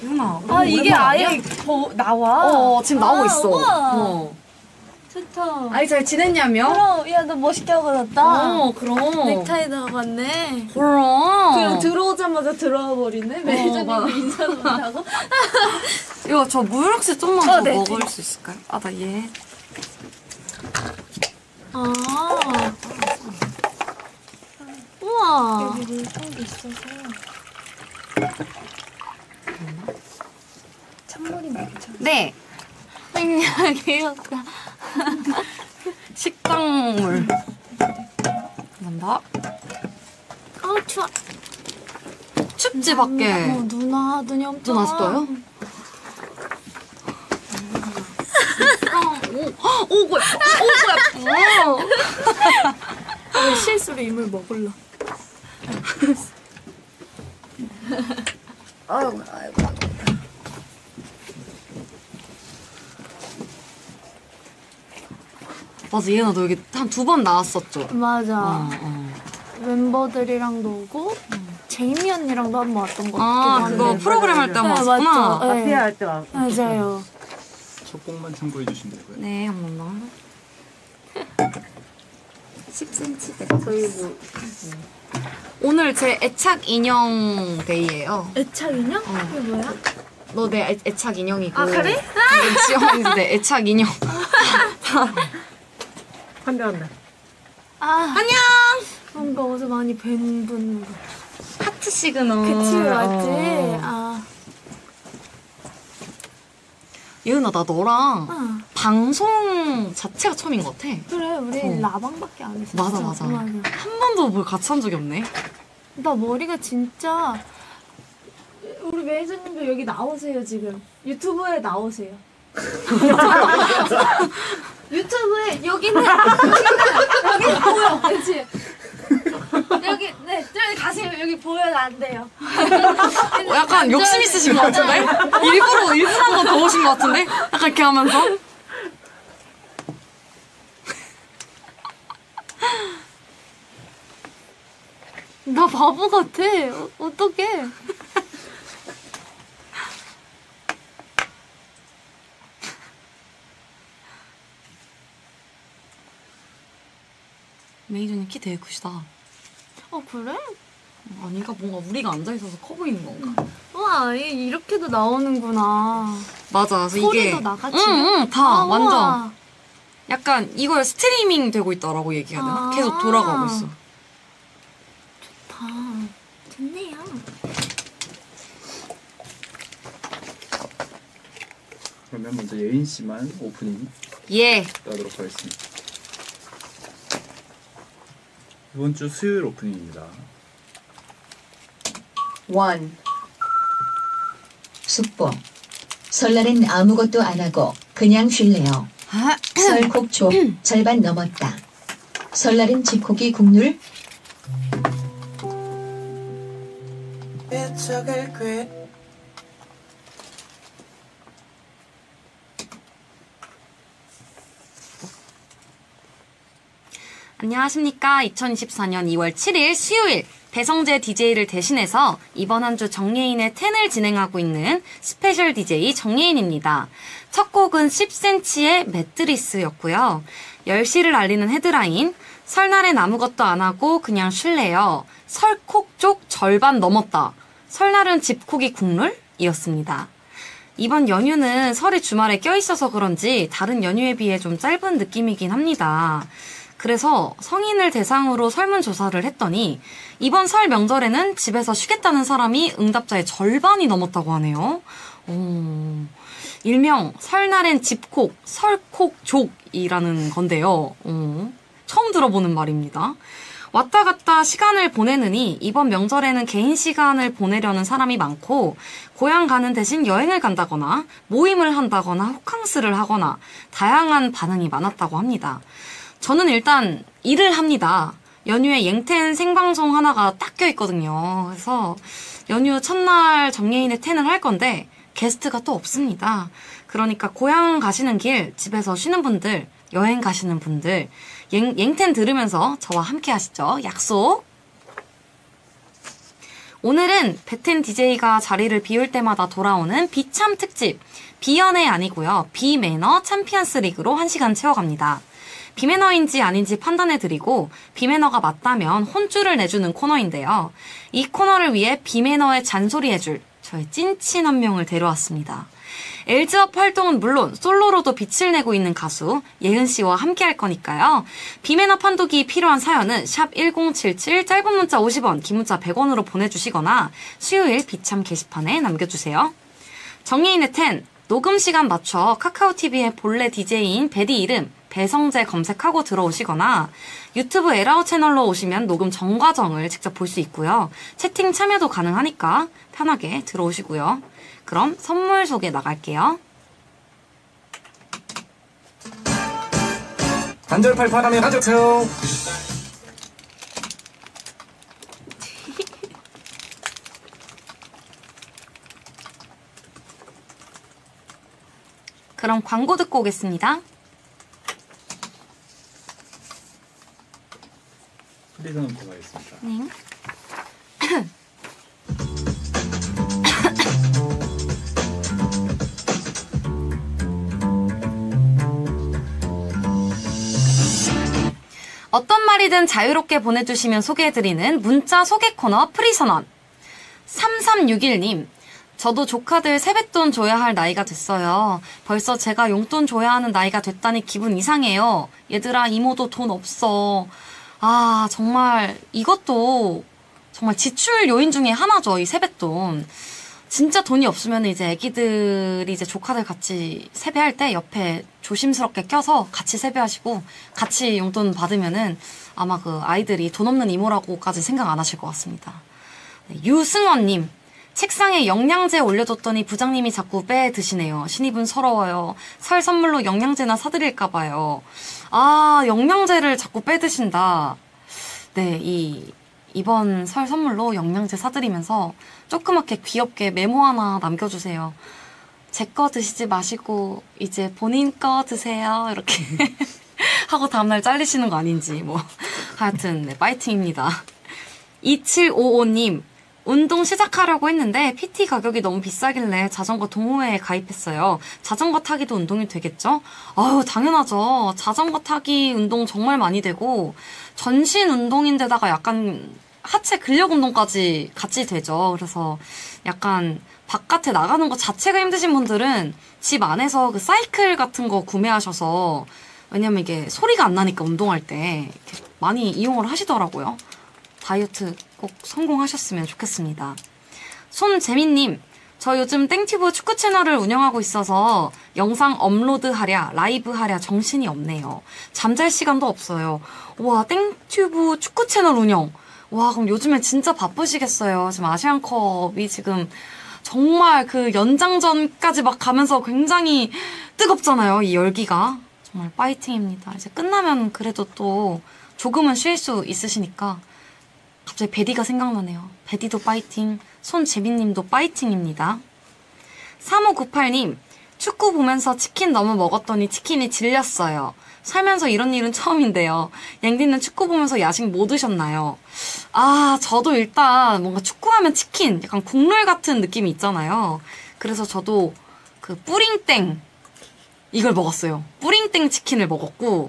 유나. 아 이게 아예 나와? 지금 나오고 있어. 좋다. 아이 잘 지냈냐며? 그럼 야 너 멋있게 하고 왔다. 그럼. 넥타이도 하고 왔네. 그럼 들어오자마자 들어와 버리네. 매니저님도 인사도 못하고. 이거 저 무역시 좀만 더 네. 먹을 수 있을까요? 나 얘. 우와. 여기 물통도 있어서. 찬물이 많죠. 네. 귀엽다. 식당물. 감사합니다. 추워. 춥지 밖에. 눈이 엄청. 눈 아직도요? 오고야. 왜 실수로 이물 먹을라. 아이고. 맞아, 얘나 너 여기 한 2번 나왔었죠? 맞아. 멤버들이랑도 오고 제이미 언니랑도 한 번 왔던 것 같기도 한데. 그거 프로그램 할 때 한 번 왔구나. 맞죠. 앞에 할 때 왔고. 맞아요. 저 꼭만 참고해 주시면 되고요. 네, 한 번 더. 10cm. 저희 뭐 오늘 제 애착 인형 데이예요. 애착 인형? 이게 뭐야? 너 내 애착 인형이고. 아 그래? 지영이 내 애착 인형. 환대한다. 안녕. 뭔가 어제 많이 뵌 분. 하트 시그널. 그치 맞지? 예은아, 나 너랑 방송 자체가 처음인 것 같아. 그래 우리 라방밖에 안 했어. 맞아. 한 번도 뭘 같이 한 적이 없네. 나 머리가 진짜. 우리 매니저님도 여기 나오세요 지금. 유튜브에 나오세요. 유튜브에 여기는 보여. 그치? 여기 저기 가세요. 여기 보여도 안 돼요. 약간 욕심 있으신 것 같은데? 일부러 한번 더 오신 것 같은데? 약간 이렇게 하면서? 나 바보 같아. 어떡해. 매니저님 키 되게 크시다. 그래? 아니가 뭔가 우리가 앉아있어서 커 보이는 건가? 우와 이렇게도 나오는구나. 맞아. 그래서 소리도 이게 나가지? 응, 다 완전. 우와. 약간 이걸 스트리밍 되고 있다라고 얘기해야 되나? 계속 돌아가고 있어. 좋다. 좋네요. 그러면 먼저 예인 씨만 오프닝 예. 하도록 하겠습니다. 이번 주 수요일 오프닝입니다. 1. 숙보. 설날엔 아무것도 안 하고 그냥 쉴래요. 설콕조 절반 넘었다. 설날은 집고기 국룰? 안녕하십니까. 2024년 2월 7일 수요일 배성재 DJ를 대신해서 이번 한 주 정예인의 10을 진행하고 있는 스페셜 DJ 정예인입니다. 첫 곡은 10cm의 매트리스였고요. 10시를 알리는 헤드라인 설날엔 아무것도 안 하고 그냥 쉴래요. 설콕 쪽 절반 넘었다. 설날은 집콕이 국룰이었습니다. 이번 연휴는 설이 주말에 껴있어서 그런지 다른 연휴에 비해 좀 짧은 느낌이긴 합니다. 그래서 성인을 대상으로 설문조사를 했더니 이번 설 명절에는 집에서 쉬겠다는 사람이 응답자의 절반이 넘었다고 하네요. 일명 설날엔 집콕, 설콕족이라는 건데요. 처음 들어보는 말입니다. 왔다 갔다 시간을 보내느니 이번 명절에는 개인 시간을 보내려는 사람이 많고 고향 가는 대신 여행을 간다거나 모임을 한다거나 호캉스를 하거나 다양한 반응이 많았다고 합니다. 저는 일단 일을 합니다. 연휴에 옌텐 생방송 하나가 딱 껴있거든요. 그래서 연휴 첫날 정예인의 10을 할 건데 게스트가 또 없습니다. 그러니까 고향 가시는 길 집에서 쉬는 분들, 여행 가시는 분들 옌텐 들으면서 저와 함께 하시죠. 약속! 오늘은 베텐 DJ가 자리를 비울 때마다 돌아오는 비참 특집, 비연애 아니고요. 비매너 챔피언스 리그로 1시간 채워갑니다. 비매너인지 아닌지 판단해드리고 비매너가 맞다면 혼쭐을 내주는 코너인데요. 이 코너를 위해 비매너에 잔소리해줄 저의 찐친 한 명을 데려왔습니다. 엘즈업 활동은 물론 솔로로도 빛을 내고 있는 가수 예은씨와 함께 할 거니까요. 비매너 판독이 필요한 사연은 샵 1077 짧은 문자 50원, 긴 문자 100원으로 보내주시거나 수요일 비참 게시판에 남겨주세요. 정예인의 10, 녹음 시간 맞춰 카카오TV의 본래 DJ인 베디 이름 배성재 검색하고 들어오시거나 유튜브 에라오 채널로 오시면 녹음 전 과정을 직접 볼 수 있고요. 채팅 참여도 가능하니까 편하게 들어오시고요. 그럼 선물 소개 나갈게요. 한절팔 바람에 가져세요. 그럼 광고 듣고 오겠습니다. 프리선언 들어가겠습니다. 네. 어떤 말이든 자유롭게 보내주시면 소개해드리는 문자 소개 코너 프리선언. 3361님, 저도 조카들 세뱃돈 줘야 할 나이가 됐어요. 벌써 제가 용돈 줘야 하는 나이가 됐다니 기분 이상해요. 얘들아, 이모도 돈 없어. 아, 정말 이것도 정말 지출 요인 중에 하나죠. 이 세뱃돈. 진짜 돈이 없으면 이제 애기들이 이제 조카들 같이 세배할 때 옆에 조심스럽게 껴서 같이 세배하시고 같이 용돈 받으면은 아마 그 아이들이 돈 없는 이모라고까지 생각 안 하실 것 같습니다. 네, 유승원님, 책상에 영양제 올려뒀더니 부장님이 자꾸 빼 드시네요. 신입은 서러워요. 설 선물로 영양제나 사드릴까봐요. 아, 영양제를 자꾸 빼 드신다. 네, 이번 설 선물로 영양제 사드리면서 조그맣게 귀엽게 메모 하나 남겨주세요. 제 거 드시지 마시고 이제 본인 거 드세요. 이렇게 하고 다음날 잘리시는 거 아닌지 뭐 하여튼 네, 파이팅입니다. 2755님, 운동 시작하려고 했는데 PT 가격이 너무 비싸길래 자전거 동호회에 가입했어요. 자전거 타기도 운동이 되겠죠? 아유, 당연하죠. 자전거 타기 운동 정말 많이 되고 전신 운동인데다가 약간 하체 근력 운동까지 같이 되죠. 그래서 약간 바깥에 나가는 것 자체가 힘드신 분들은 집 안에서 그 사이클 같은 거 구매하셔서, 왜냐면 이게 소리가 안 나니까 운동할 때 이렇게 많이 이용을 하시더라고요. 다이어트 꼭 성공하셨으면 좋겠습니다. 손재민님, 저 요즘 땡튜브 축구 채널을 운영하고 있어서 영상 업로드 하랴 라이브 하랴 정신이 없네요. 잠잘 시간도 없어요. 와, 땡튜브 축구 채널 운영. 와, 그럼 요즘에 진짜 바쁘시겠어요. 지금 아시안컵이 지금 정말 그 연장전까지 막 가면서 굉장히 뜨겁잖아요. 이 열기가. 정말 파이팅입니다. 이제 끝나면 그래도 또 조금은 쉴 수 있으시니까. 갑자기 베디가 생각나네요. 베디도 파이팅, 손재민님도 파이팅입니다. 3598님, 축구 보면서 치킨 너무 먹었더니 치킨이 질렸어요. 살면서 이런 일은 처음인데요. 양디는 축구 보면서 야식 뭐 드셨나요? 아, 저도 일단 뭔가 축구하면 치킨, 약간 국룰 같은 느낌이 있잖아요. 그래서 저도 그 뿌링땡, 이걸 먹었어요. 뿌링땡 치킨을 먹었고,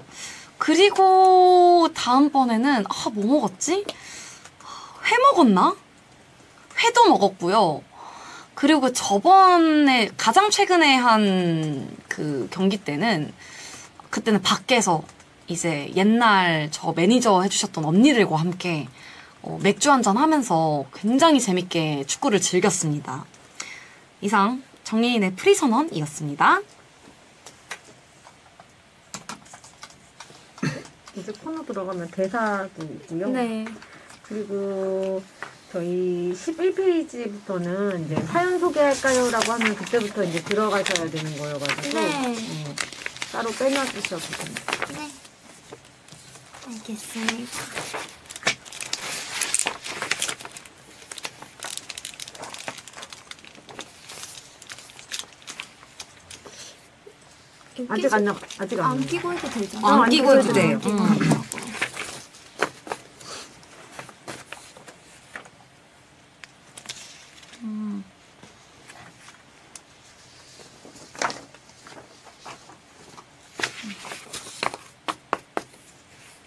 그리고 다음번에는, 뭐 먹었지? 회 먹었나? 회도 먹었고요. 그리고 저번에 가장 최근에 한 그 경기 때는 그때는 밖에서 이제 옛날 저 매니저 해주셨던 언니들과 함께 맥주 한잔 하면서 굉장히 재밌게 축구를 즐겼습니다. 이상 정예인의 프리선언이었습니다. 이제 코너 들어가면 대사도 있고요. 네. 그리고 저희 11페이지부터는 이제 사연 소개할까요? 라고 하면 그때부터 이제 들어가셔야 되는 거여가지고 네. 따로 빼놔주셔도 됩니다. 네. 알겠습니다. 아직 안 끼고 해도 되죠? 안 끼고 해도 돼요.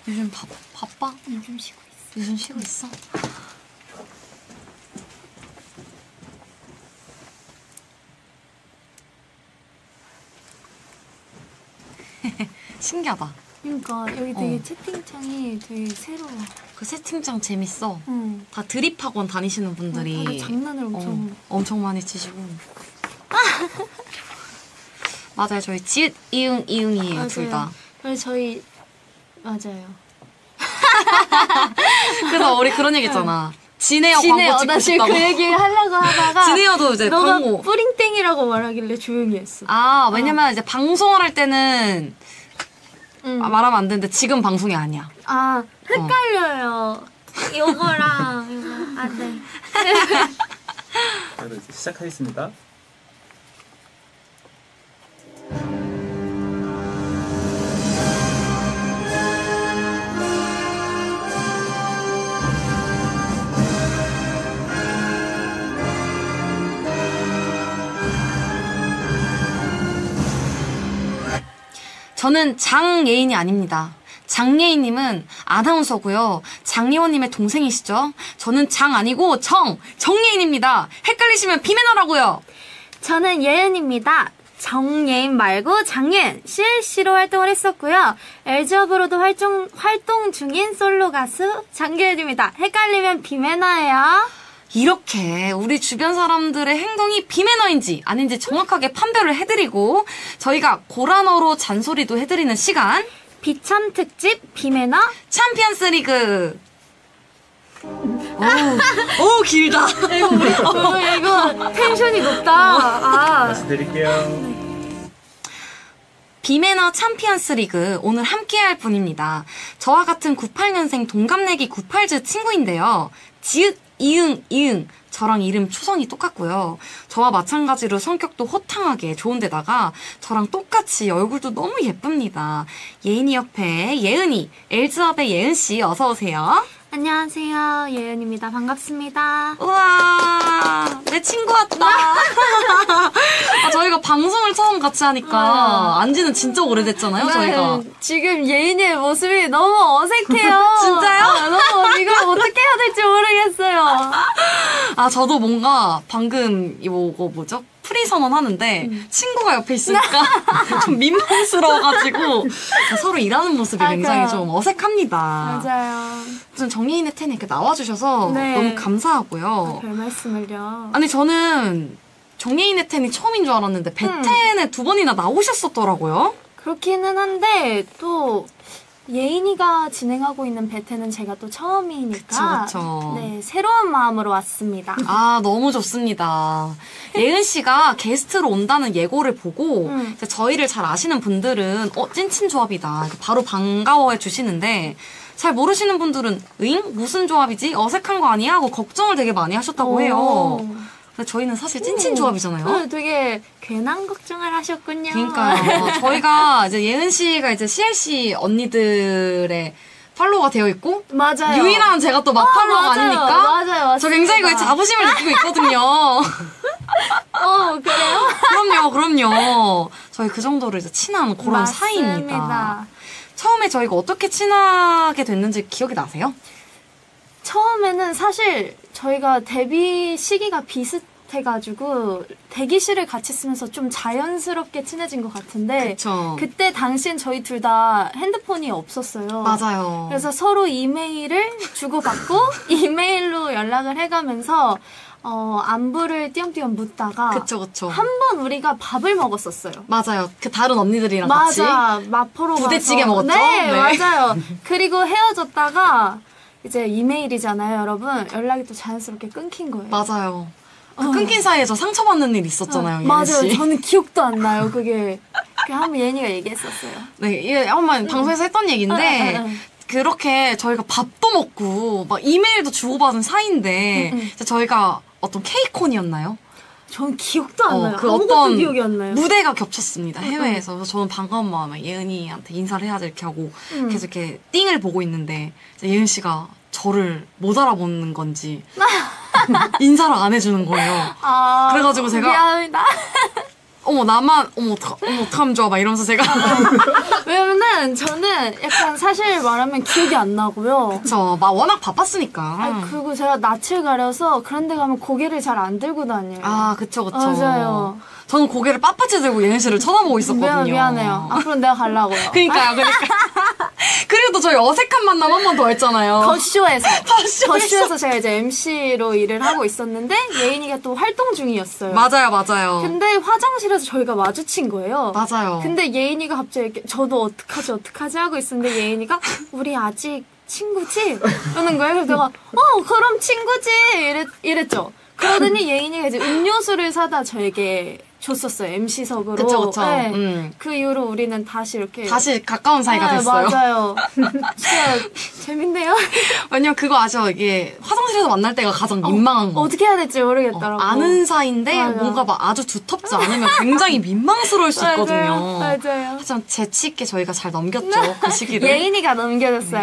요즘 바빠? 요즘 쉬고 있어. 요즘 쉬고 있어? 신기하다. 그러니까 여기 되게 채팅창이 되게 새로워. 그 채팅창 재밌어. 응. 다 드립학원 다니시는 분들이 다들 장난을 엄청 많이 치시고. 맞아요. 저희 지읒, 이응, 이응이에요. 맞아요. 둘 다. 그래서 저희 맞아요. 그래서 우리 그런 얘기 했잖아. 지네어 지네요. 광고 나 찍고 지금 싶다고. 그 얘기를 하려고 하다가 지네어도 이제 너가 광고. 뿌링땡이라고 말하길래 조용히 했어. 아, 왜냐면 이제 방송을 할 때는 응. 말하면 안 되는데 지금 방송이 아니야. 아, 헷갈려요. 요거랑 이거. 아, 네. 자, 이제 시작하겠습니다. 저는 장예인이 아닙니다. 장예인님은 아나운서고요. 장예원님의 동생이시죠. 저는 장 아니고 정예인입니다. 헷갈리시면 비매너라고요. 저는 예은입니다. 정예인 말고 장예은, CLC로 활동을 했었고요. LG업으로도 활동 중인 솔로 가수 장예은입니다. 헷갈리면 비매너예요. 이렇게 우리 주변 사람들의 행동이 비매너인지 아닌지 정확하게 판별을 해드리고 저희가 고란어로 잔소리도 해드리는 시간 비참 특집 비매너 챔피언스 리그. 오 길다. 이거 텐션이 높다. 아. 말씀드릴게요. 비매너 챔피언스 리그 오늘 함께할 분입니다. 저와 같은 98년생 동갑내기 98즈 친구인데요. 지읒, 이응 저랑 이름 초성이 똑같고요. 저와 마찬가지로 성격도 호탕하게 좋은데다가 저랑 똑같이 얼굴도 너무 예쁩니다. 예은이 옆에 예은이, LG업의 예은씨 어서 오세요. 안녕하세요. 예은입니다. 반갑습니다. 우와, 내 친구 왔다. 아, 저희가 방송을 처음 같이 하니까 안지는 진짜 오래됐잖아요, 저희가. 지금 예인의 모습이 너무 어색해요. 진짜요? 너무 이걸 어떻게 해야 될지 모르겠어요. 아, 저도 뭔가 방금 이거 뭐죠? 프리 선언하는데 친구가 옆에 있으니까 좀 민망스러워가지고 서로 일하는 모습이 굉장히 좀 어색합니다. 맞아요. 무슨 정예인의 텐에 이렇게 나와주셔서 네. 너무 감사하고요. 별 말씀을요. 아니 저는 정예인의 텐이 처음인 줄 알았는데 배텐에 2번이나 나오셨었더라고요. 그렇기는 한데 또 예인이가 진행하고 있는 베테는 제가 또 처음이니까 그쵸. 네, 새로운 마음으로 왔습니다. 아, 너무 좋습니다. 예은 씨가 게스트로 온다는 예고를 보고 이제 저희를 잘 아시는 분들은 찐친 조합이다. 바로 반가워해 주시는데 잘 모르시는 분들은 응? 무슨 조합이지? 어색한 거 아니야? 하고 걱정을 되게 많이 하셨다고 해요. 근데 저희는 사실 찐친 조합이잖아요. 되게 괜한 걱정을 하셨군요. 그러니까요. 저희가 이제 예은 씨가 이제 CLC 언니들의 팔로우가 되어 있고 맞아요. 유일한 제가 또 막팔로우가 맞아요. 아니니까 맞아요. 저 굉장히 그에 자부심을 느끼고 있거든요. 그래요? 그럼요. 저희 그 정도로 이제 친한 그런 맞습니다. 사이입니다. 처음에 저희가 어떻게 친하게 됐는지 기억이 나세요? 처음에는 사실 저희가 데뷔 시기가 비슷해가지고 대기실을 같이 쓰면서 좀 자연스럽게 친해진 것 같은데 그쵸. 그때 당시엔 저희 둘 다 핸드폰이 없었어요. 맞아요. 그래서 서로 이메일을 주고받고 이메일로 연락을 해가면서 안부를 띄엄띄엄 묻다가 그쵸. 한 번 우리가 밥을 먹었었어요. 맞아요. 그 다른 언니들이랑 같이. 맞아. 마포로 부대찌개 가서. 먹었죠? 네, 네. 맞아요. 그리고 헤어졌다가 이제 이메일이잖아요, 여러분. 연락이 또 자연스럽게 끊긴 거예요. 맞아요. 그 끊긴 사이에 저 상처받는 일 있었잖아요, 예은 씨. 맞아요. 저는 기억도 안 나요, 그게. 한번 예은이가 얘기했었어요. 네, 이게 한번 방송에서 했던 얘기인데 그렇게 저희가 밥도 먹고 막 이메일도 주고받은 사이인데 이제 저희가 어떤 케이콘이었나요? 전 기억도 안 나요. 그 아무것도 어떤 기억이 안 나요. 무대가 겹쳤습니다. 해외에서. 그래서 저는 반가운 마음에 예은이한테 인사를 해야지 이렇게 하고 계속 이렇게 띵을 보고 있는데 이제 예은 씨가 저를 못 알아보는 건지 인사를 안 해주는 거예요. 그래가지고 제가 미안합니다. 어머 나만 어떡하면 좋아 막 이러면서 제가 왜냐면은 저는 약간 사실 말하면 기억이 안 나고요. 막 워낙 바빴으니까. 아, 그리고 제가 낯을 가려서 그런 데 가면 고개를 잘 안 들고 다녀요. 아, 그쵸. 맞아요. 저는 고개를 빳빳이 들고 예은 씨를 쳐다보고 있었거든요. 미안해요. 앞으로 내가 가려고요. 그러니까요. 그리고 또 저희 어색한 만남 한 번 더 했잖아요. 더쇼에서 제가 이제 MC로 일을 하고 있었는데 예인이가 또 활동 중이었어요. 맞아요. 근데 화장실에서 저희가 마주친 거예요. 맞아요. 근데 예인이가 갑자기 이렇게 저도 어떡하지 하고 있었는데 예인이가 우리 아직 친구지? 이러는 거예요. 그래서 내가 그럼 친구지 이랬죠. 그러더니 예인이가 이제 음료수를 사다 저에게 줬었어요. MC석으로. 그쵸. 네. 그 이후로 우리는 다시 가까운 사이가 됐어요. 맞아요. 진짜 재밌네요. 왜냐면 그거 아죠? 이게 화장실에서 만날 때가 가장 민망한 거. 어떻게 해야 될지 모르겠더라고. 아는 사이인데 맞아. 뭔가 막 아주 두텁지 않으면 굉장히 민망스러울 수 있거든요. 맞아요. 하지만 재치 있게 저희가 잘 넘겼죠. 그 시기를. 예인이가 넘겨줬어요.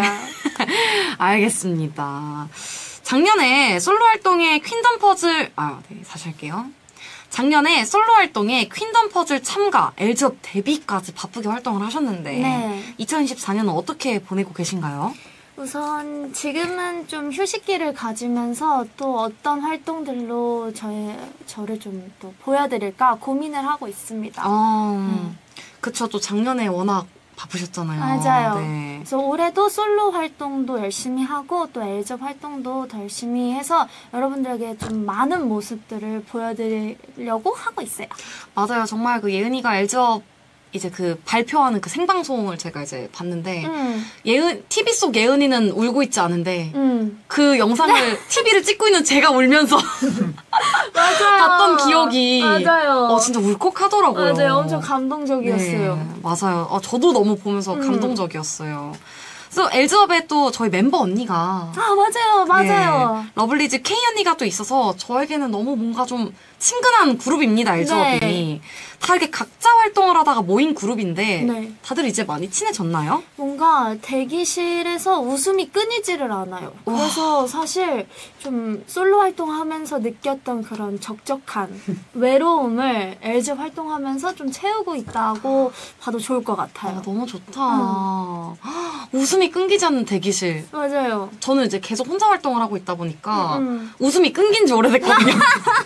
알겠습니다. 작년에 솔로 활동에 퀸덤 퍼즐 다시 할게요. 작년에 솔로 활동에 퀸덤 퍼즐 참가, 엘즈업 데뷔까지 바쁘게 활동을 하셨는데 네. 2024년은 어떻게 보내고 계신가요? 우선 지금은 좀 휴식기를 가지면서 또 어떤 활동들로 저를 좀 또 보여드릴까 고민을 하고 있습니다. 그쵸. 또 작년에 워낙 바쁘셨잖아요. 맞아요. 네. 그래서 올해도 솔로 활동도 열심히 하고 또 엘즈업 활동도 더 열심히 해서 여러분들에게 좀 많은 모습들을 보여드리려고 하고 있어요. 맞아요. 정말 그 예은이가 엘즈업 이제 그 발표하는 그 생방송을 제가 이제 봤는데 TV 속 예은이는 울고 있지 않은데 그 영상을 TV를 찍고 있는 제가 울면서 맞아요. 봤던 기억이 맞아요. 진짜 울컥하더라고요. 맞아요. 엄청 감동적이었어요. 네, 맞아요. 저도 너무 보면서 감동적이었어요. 그래서 엘즈업에 또 저희 멤버 언니가 맞아요. 네, 러블리즈 K 언니가 또 있어서 저에게는 너무 뭔가 좀 친근한 그룹입니다. 엘즈업이. 네. 다 이렇게 각자 활동을 하다가 모인 그룹인데 네. 다들 이제 많이 친해졌나요? 뭔가 대기실에서 웃음이 끊이지를 않아요. 그래서 사실 좀 솔로 활동하면서 느꼈던 그런 적적한 외로움을 엘즈업 활동하면서 좀 채우고 있다고 봐도 좋을 것 같아요. 너무 좋다. 웃음이 끊기지 않는 대기실. 맞아요. 저는 이제 계속 혼자 활동을 하고 있다 보니까 웃음이 끊긴 지 오래됐거든요.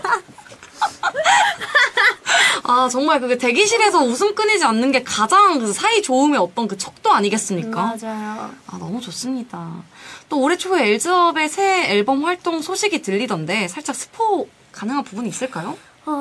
정말 그게 대기실에서 웃음 끊이지 않는 게 가장 그 사이 좋음의 어떤 그 척도 아니겠습니까? 맞아요. 너무 좋습니다. 또 올해 초에 엘즈업의 새 앨범 활동 소식이 들리던데 살짝 스포 가능한 부분이 있을까요?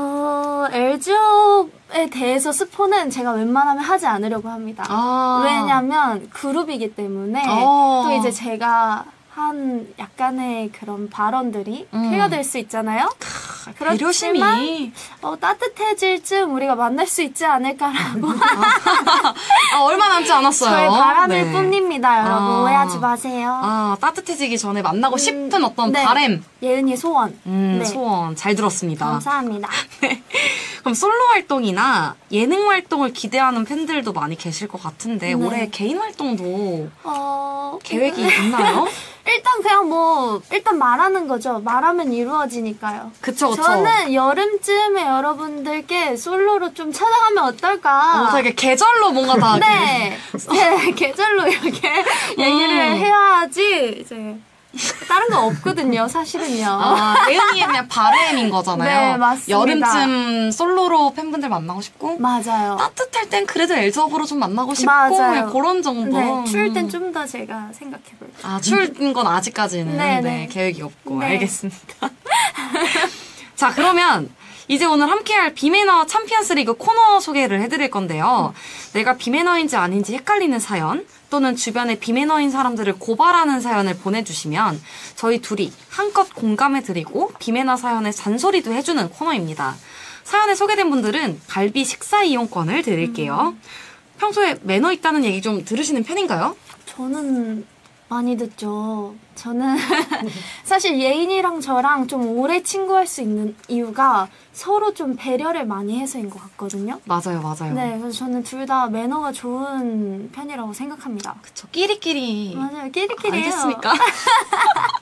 엘즈업에 대해서 스포는 제가 웬만하면 하지 않으려고 합니다. 왜냐면 그룹이기 때문에 또 이제 제가 한 약간의 그런 발언들이 회화될 수 있잖아요. 배려심이 따뜻해질 즈음 우리가 만날 수 있지 않을까라고 얼마 남지 않았어요. 저의 바람일 뿐입니다. 여러분 오해하지 마세요. 따뜻해지기 전에 만나고 싶은 어떤 바람. 예은이의 소원. 네. 소원 잘 들었습니다. 감사합니다. 네. 그럼 솔로 활동이나 예능 활동을 기대하는 팬들도 많이 계실 것 같은데 올해 개인 활동도 계획이 있나요? 일단 그냥 일단 말하는 거죠. 말하면 이루어지니까요. 그쵸. 저는 여름쯤에 여러분들께 솔로로 좀 찾아가면 어떨까. 되게 계절로 뭔가 다. 네. 계절로 이렇게 얘기를 해야지, 이제. 다른 거 없거든요, 사실은요. 예은이의 그냥 바램인 거잖아요. 네, 맞습니다. 여름쯤 솔로로 팬분들 만나고 싶고. 맞아요. 따뜻할 땐 그래도 엘즈업으로 좀 만나고 싶고. 맞아요. 그런 정도. 네, 추울 땐 좀 더 제가 생각해볼게요. 추운 건 아직까지는 네. 계획이 없고. 네. 알겠습니다. 자, 그러면 이제 오늘 함께할 비매너 챔피언스 리그 코너 소개를 해드릴 건데요. 내가 비매너인지 아닌지 헷갈리는 사연 또는 주변에 비매너인 사람들을 고발하는 사연을 보내주시면 저희 둘이 한껏 공감해드리고 비매너 사연에 잔소리도 해주는 코너입니다. 사연에 소개된 분들은 갈비 식사 이용권을 드릴게요. 평소에 매너 있다는 얘기 좀 들으시는 편인가요? 저는 많이 듣죠. 저는 사실 예인이랑 저랑 좀 오래 친구할 수 있는 이유가 서로 좀 배려를 많이 해서인 것 같거든요. 맞아요. 네, 그래서 저는 둘 다 매너가 좋은 편이라고 생각합니다. 그쵸. 끼리끼리. 맞아요. 끼리끼리예요. 알겠습니까?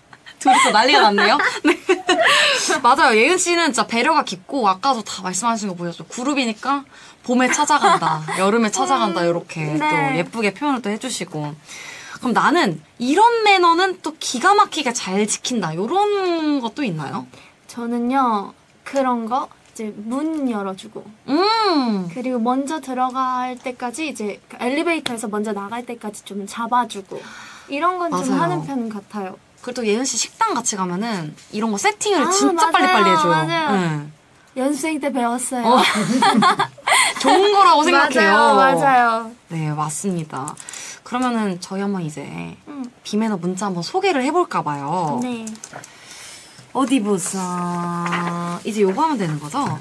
둘이서 난리가 났네요. 네. 맞아요. 예은 씨는 진짜 배려가 깊고 아까도 다 말씀하신 거 보셨죠. 그룹이니까 봄에 찾아간다, 여름에 찾아간다 이렇게 네. 또 예쁘게 표현을 또 해주시고. 그럼 나는 이런 매너는 또 기가 막히게 잘 지킨다. 이런 것도 있나요? 저는요 그런 거 이제 문 열어주고 그리고 먼저 들어갈 때까지 이제 엘리베이터에서 먼저 나갈 때까지 좀 잡아주고 이런 건 좀 맞아요. 하는 편 같아요. 그리고 또 예은 씨 식당 같이 가면은 이런 거 세팅을 진짜 맞아요. 빨리빨리 해줘요. 맞아요. 응. 연습생 때 배웠어요. 좋은 거라고 생각해요. 맞아요. 네, 맞습니다. 그러면은 저희 한번 이제 비매너 문자 한번 소개를 해볼까 봐요. 네. 어디 보자. 이제 요거 하면 되는 거죠?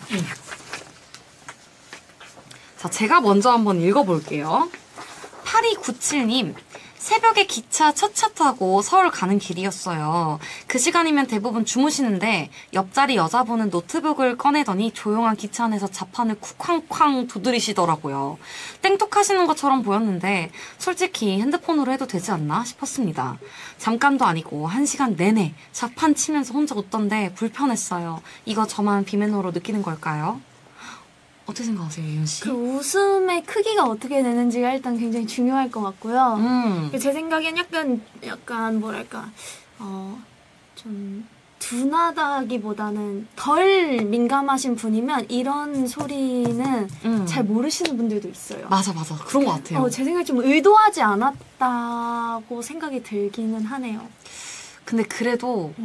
자, 제가 먼저 한번 읽어볼게요. 8297님. 새벽에 기차 첫 차 타고 서울 가는 길이었어요. 그 시간이면 대부분 주무시는데 옆자리 여자분은 노트북을 꺼내더니 조용한 기차 안에서 자판을 쿵쾅쾅 두드리시더라고요. 땡똑하시는 것처럼 보였는데 솔직히 핸드폰으로 해도 되지 않나 싶었습니다. 잠깐도 아니고 1시간 내내 자판 치면서 혼자 웃던데 불편했어요. 이거 저만 비매너로 느끼는 걸까요? 어떻게 생각하세요, 예은 씨? 그 웃음의 크기가 어떻게 되는지가 일단 굉장히 중요할 것 같고요. 제 생각엔 약간 뭐랄까 좀 둔하다기보다는 덜 민감하신 분이면 이런 소리는 잘 모르시는 분들도 있어요. 맞아. 그런 것 같아요. 제 생각에 좀 의도하지 않았다고 생각이 들기는 하네요. 근데 그래도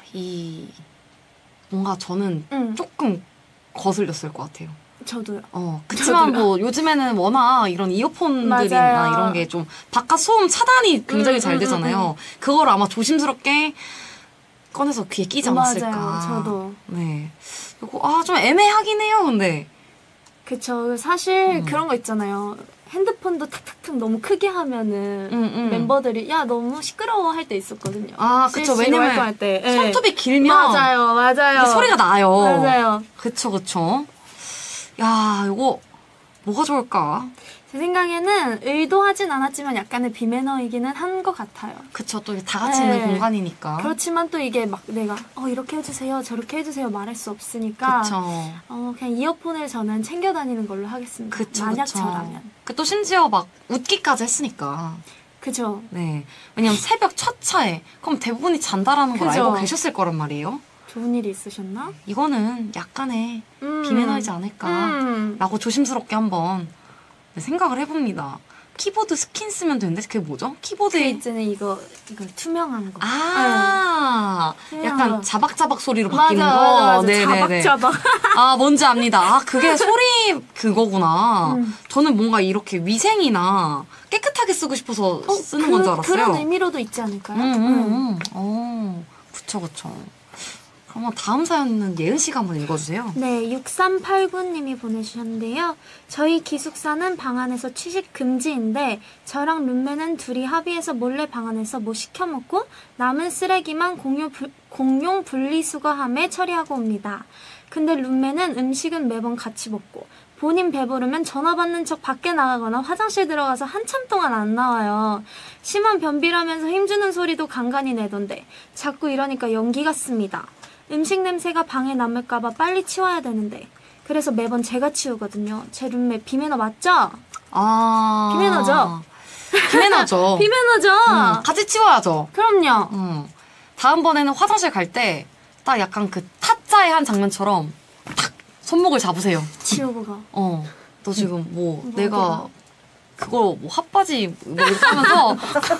뭔가 저는 조금 거슬렸을 것 같아요. 저도요. 그치만 뭐 요즘에는 워낙 이런 이어폰들이나 맞아요. 이런 게 좀 바깥 소음 차단이 굉장히 잘 되잖아요. 그걸 아마 조심스럽게 꺼내서 귀에 끼지 않았을까. 맞아요. 저도. 네. 이거 좀 애매하긴 해요, 근데. 그쵸. 사실 그런 거 있잖아요. 핸드폰도 탁탁탁 너무 크게 하면은 멤버들이 야 너무 시끄러워 할 때 있었거든요. 그쵸. 실시로 왜냐면 활동할 때. 네. 손톱이 길면 맞아요. 이게 소리가 나요. 맞아요. 그쵸. 야, 이거 뭐가 좋을까? 제 생각에는 의도하진 않았지만 약간의 비매너이기는 한 것 같아요. 그쵸. 또 다 같이 있는 공간이니까. 그렇지만 또 이게 막 내가 이렇게 해주세요, 저렇게 해주세요 말할 수 없으니까 그쵸. 그냥 이어폰을 저는 챙겨 다니는 걸로 하겠습니다. 그쵸. 만약 저라면. 또 심지어 막 웃기까지 했으니까. 그죠. 네. 왜냐면 새벽 첫 차에 그럼 대부분이 잔다라는 걸 그죠. 알고 계셨을 거란 말이에요. 좋은 일이 있으셨나? 이거는 약간의 비매너이지 않을까라고 조심스럽게 한번 생각을 해봅니다. 키보드 스킨 쓰면 되는데 그게 뭐죠? 키보드에 있잖아요. 이거 투명한 거. 약간 자박자박 소리로 바뀌는 거. 맞아. 네네네. 자박자박. 뭔지 압니다. 그게 소리 그거구나. 저는 뭔가 이렇게 위생이나 깨끗하게 쓰고 싶어서 쓰는 건 줄 알았어요. 그런 의미로도 있지 않을까요? 그쵸. 그러면 다음 사연은 예은 씨가 한번 읽어주세요. 네, 6389님이 보내주셨는데요. 저희 기숙사는 방 안에서 취식 금지인데 저랑 룸메는 둘이 합의해서 몰래 방 안에서 뭐 시켜 먹고 남은 쓰레기만 공용 분리수거함에 처리하고 옵니다. 근데 룸메는 음식은 매번 같이 먹고 본인 배부르면 전화 받는 척 밖에 나가거나 화장실 들어가서 한참 동안 안 나와요. 심한 변비라면서 힘주는 소리도 간간히 내던데 자꾸 이러니까 연기 같습니다. 음식 냄새가 방에 남을까봐 빨리 치워야 되는데 그래서 매번 제가 치우거든요. 제 룸메 비매너 맞죠? 비매너죠? 비매너죠. 비매너죠? 같이 치워야죠. 그럼요. 다음번에는 화장실 갈 때 딱 약간 그 타짜의 한 장면처럼 탁 손목을 잡으세요. 치우고 가. 너 지금 내가 그거 핫바지 이렇게 하면서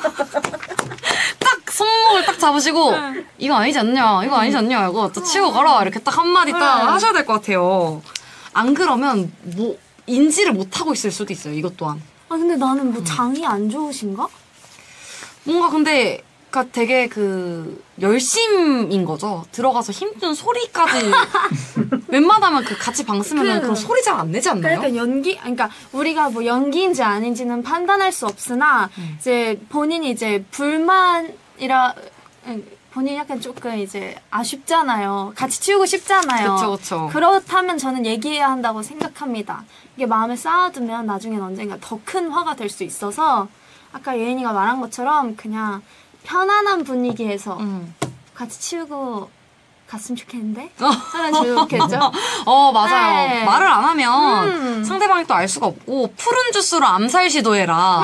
딱 손목을 딱 잡으시고 이거 아니지 않냐 이거 또 치우고 가라 이렇게 딱 한마디 딱 하셔야 될 것 같아요. 안 그러면 인지를 못하고 있을 수도 있어요. 이것 또한. 근데 나는 장이 안 좋으신가? 뭔가 근데 되게 열심인 거죠. 들어가서 힘든 소리까지 웬만하면 같이 방 쓰면은 그런 소리 잘 안 내지 않나요? 그러니까 우리가 뭐 연기인지 아닌지는 판단할 수 없으나 이제 본인이 이제 불만이라 본인이 약간 조금 이제 아쉽잖아요. 같이 치우고 싶잖아요. 그쵸. 그렇다면 저는 얘기해야 한다고 생각합니다. 이게 마음에 쌓아두면 나중엔 언젠가 더 큰 화가 될 수 있어서 아까 예은이가 말한 것처럼 그냥 편안한 분위기에서 같이 치우고 갔으면 좋겠는데? 하면 좋겠죠? 맞아요. 네. 말을 안 하면 상대방이 또 알 수가 없고, 푸른 주스로 암살 시도해라.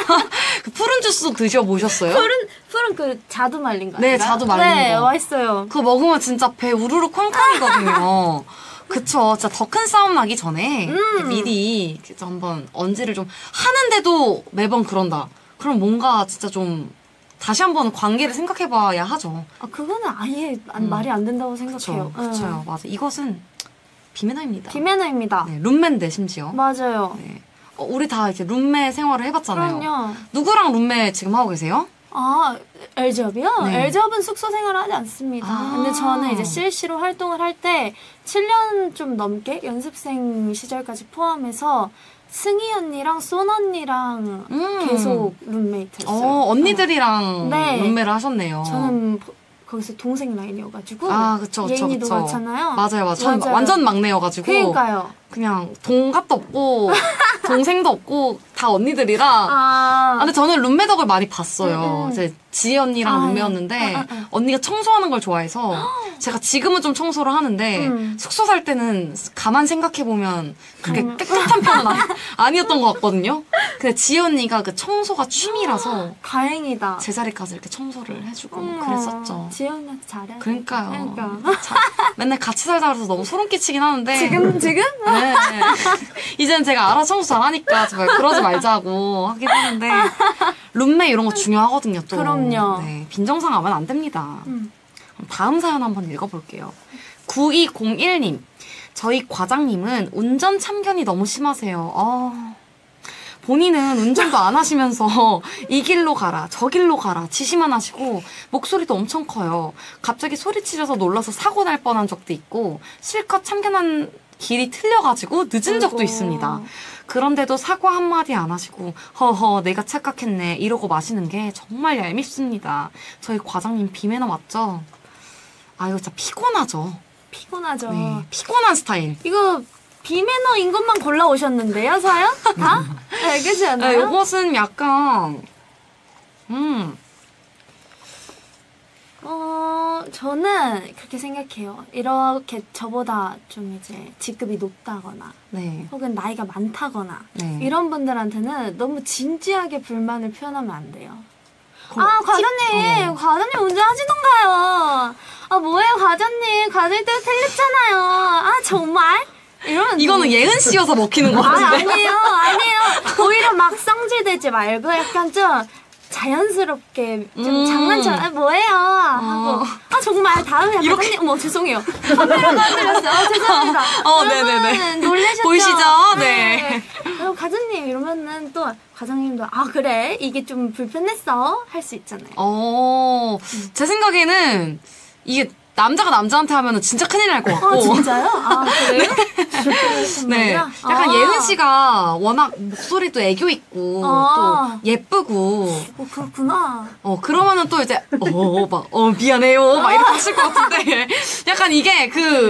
그 푸른 주스 드셔보셨어요? 푸른 그 자두 말린 거 네, 아닌가요? 자두 말린 네, 거. 맛있어요. 그거 먹으면 진짜 배 우르르 쾅쾅이거든요. 그쵸. 진짜 더 큰 싸움 나기 전에 미리 한번 언지를 좀 하는데도 매번 그런다. 그럼 뭔가 진짜 좀 다시 한번 관계를 생각해봐야 하죠. 그거는 아예 말이 안 된다고 생각해요. 그쵸. 맞아. 이것은 비매너입니다. 비매너입니다. 네, 룸메인데 심지어. 맞아요. 네. 우리 다 이렇게 룸메 생활을 해봤잖아요. 그럼요. 누구랑 룸메 지금 하고 계세요? LG업이요? 네. LG업은 숙소 생활을 하지 않습니다. 근데 저는 이제 CLC로 활동을 할 때 7년 좀 넘게 연습생 시절까지 포함해서 승희 언니랑 쏜 언니랑 계속 룸메이트였어요. 언니들이랑 네. 룸메를 하셨네요. 저는 거기서 동생 라인이어가지고 그쵸. 예인이도 많잖아요. 맞아요. 전 완전 막내여가지고 그러니까요. 그냥 동갑도 없고 동생도 없고 다 언니들이라. 근데 저는 룸메 덕을 많이 봤어요. 이제 지혜 언니랑 룸메였는데 언니가 청소하는 걸 좋아해서 제가 지금은 좀 청소를 하는데 숙소 살 때는 가만 생각해 보면 그렇게 깨끗한 편은 아니었던 것 같거든요. 근데 지혜 언니가 그 청소가 취미라서 다행이다. 제 자리까지 이렇게 청소를 해주고 그랬었죠. 지혜 언니한테 잘해. 그러니까요. 맨날 같이 살자 그래서 너무 소름 끼치긴 하는데. 지금? 네. 이제는 제가 알아서 청소 잘하니까 제발 그러지 말자고 하긴 하는데 룸메 이런 거 중요하거든요. 또. 그럼요. 네, 빈정상하면 안 됩니다. 다음 사연 한번 읽어볼게요. 9201님. 저희 과장님은 운전 참견이 너무 심하세요. 본인은 운전도 안 하시면서 이 길로 가라, 저 길로 가라 지시만 하시고 목소리도 엄청 커요. 갑자기 소리치셔서 놀라서 사고 날 뻔한 적도 있고 실컷 참견한 길이 틀려가지고 늦은 적도 있습니다. 그런데도 사과 한마디 안 하시고 허허 내가 착각했네 이러고 마시는 게 정말 얄밉습니다. 저희 과장님 비매너 맞죠? 이거 진짜 피곤하죠. 피곤하죠. 네, 피곤한 스타일. 이거 비매너인 것만 골라오셨는데요, 사연? 다? 네, 그렇지 않아요? 네, 이것은 약간 저는 그렇게 생각해요. 이렇게 저보다 좀 이제 직급이 높다거나 네. 혹은 나이가 많다거나 네. 이런 분들한테는 너무 진지하게 불만을 표현하면 안 돼요. 과장님, 과장님 운전하시던가요? 뭐예요, 과장님? 과장님 때문에 틀렸잖아요. 정말? 이러면 이거는 예은 씨여서 먹히는 거 같은데. 아니에요. 오히려 막 성질되지 말고 약간 좀 자연스럽게 좀 장난처럼 뭐예요 하고 정말 다음에 과장님 어머 죄송해요. 카메라가 안 들렸어요. 죄송합니다. 네네네. 놀라셨죠? 보이시죠? 네. 과장님 이러면은 또 과장님도 그래 이게 좀 불편했어 할 수 있잖아요. 제 생각에는 이게 남자가 남자한테 하면은 진짜 큰일 날 것 같고. 진짜요? 그래요? 네. 약간 예은 씨가 워낙 목소리도 애교 있고 또 예쁘고. 그렇구나. 그러면은 또 이제 미안해요 막 이렇게 하실 것 같은데 약간 이게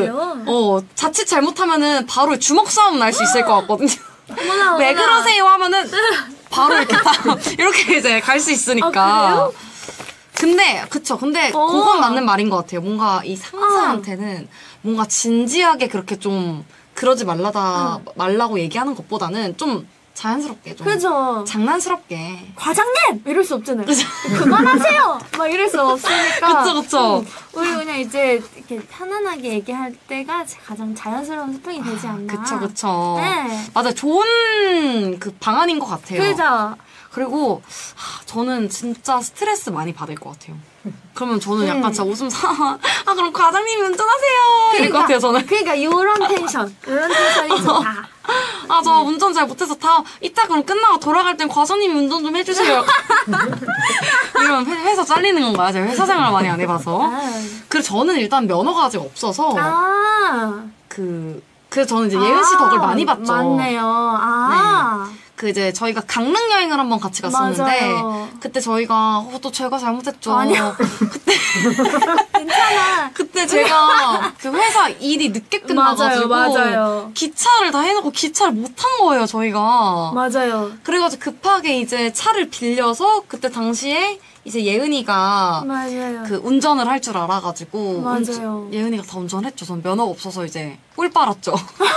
자칫 잘못하면은 바로 주먹 싸움 날 수 있을 것 같거든요. 왜 그러세요 하면은 바로 이렇게 이제 갈 수 있으니까. 그래요? 근데 그건 맞는 말인 것 같아요. 뭔가 이 상사한테는 뭔가 진지하게 그렇게 좀 그러지 말라고 얘기하는 것보다는 좀 자연스럽게 좀 그죠. 장난스럽게 과장님 이럴 수 없잖아요. 그만하세요. 막 이럴 수 없으니까. 그쵸. 우리 그냥 이제 이렇게 편안하게 얘기할 때가 가장 자연스러운 소통이 되지 않나. 그쵸. 네. 맞아, 좋은 그 방안인 것 같아요. 그죠. 그리고 저는 진짜 스트레스 많이 받을 것 같아요. 그러면 저는 약간 진짜 웃음 그럼 과장님이 운전하세요. 이럴 것 같아요, 저는. 그러니까 요런 텐션이 좋다. 저 운전 잘 못해서 이따 그럼 끝나고 돌아갈 땐 과장님이 운전 좀 해주세요. 이러면 회사 잘리는 건가요? 제가 회사 생활을 많이 안 해봐서. 그래서 저는 일단 면허가 아직 없어서. 그래서 저는 이제 예은 씨 덕을 많이 봤죠. 맞네요. 네. 그 이제 저희가 강릉 여행을 한번 같이 갔었는데 맞아요. 그때 저희가 또 제가 잘못했죠. 아니요. 괜찮아. 그때 제가 그 회사 일이 늦게 끝나가지고 맞아요. 기차를 다 해놓고 기차를 못 탄 거예요 저희가. 맞아요. 그래가지고 급하게 이제 차를 빌려서 그때 당시에 이제 예은이가 맞아요. 그 운전을 할 줄 알아가지고 맞아요. 예은이가 다 운전했죠. 전 면허가 없어서 이제 꿀 빨았죠.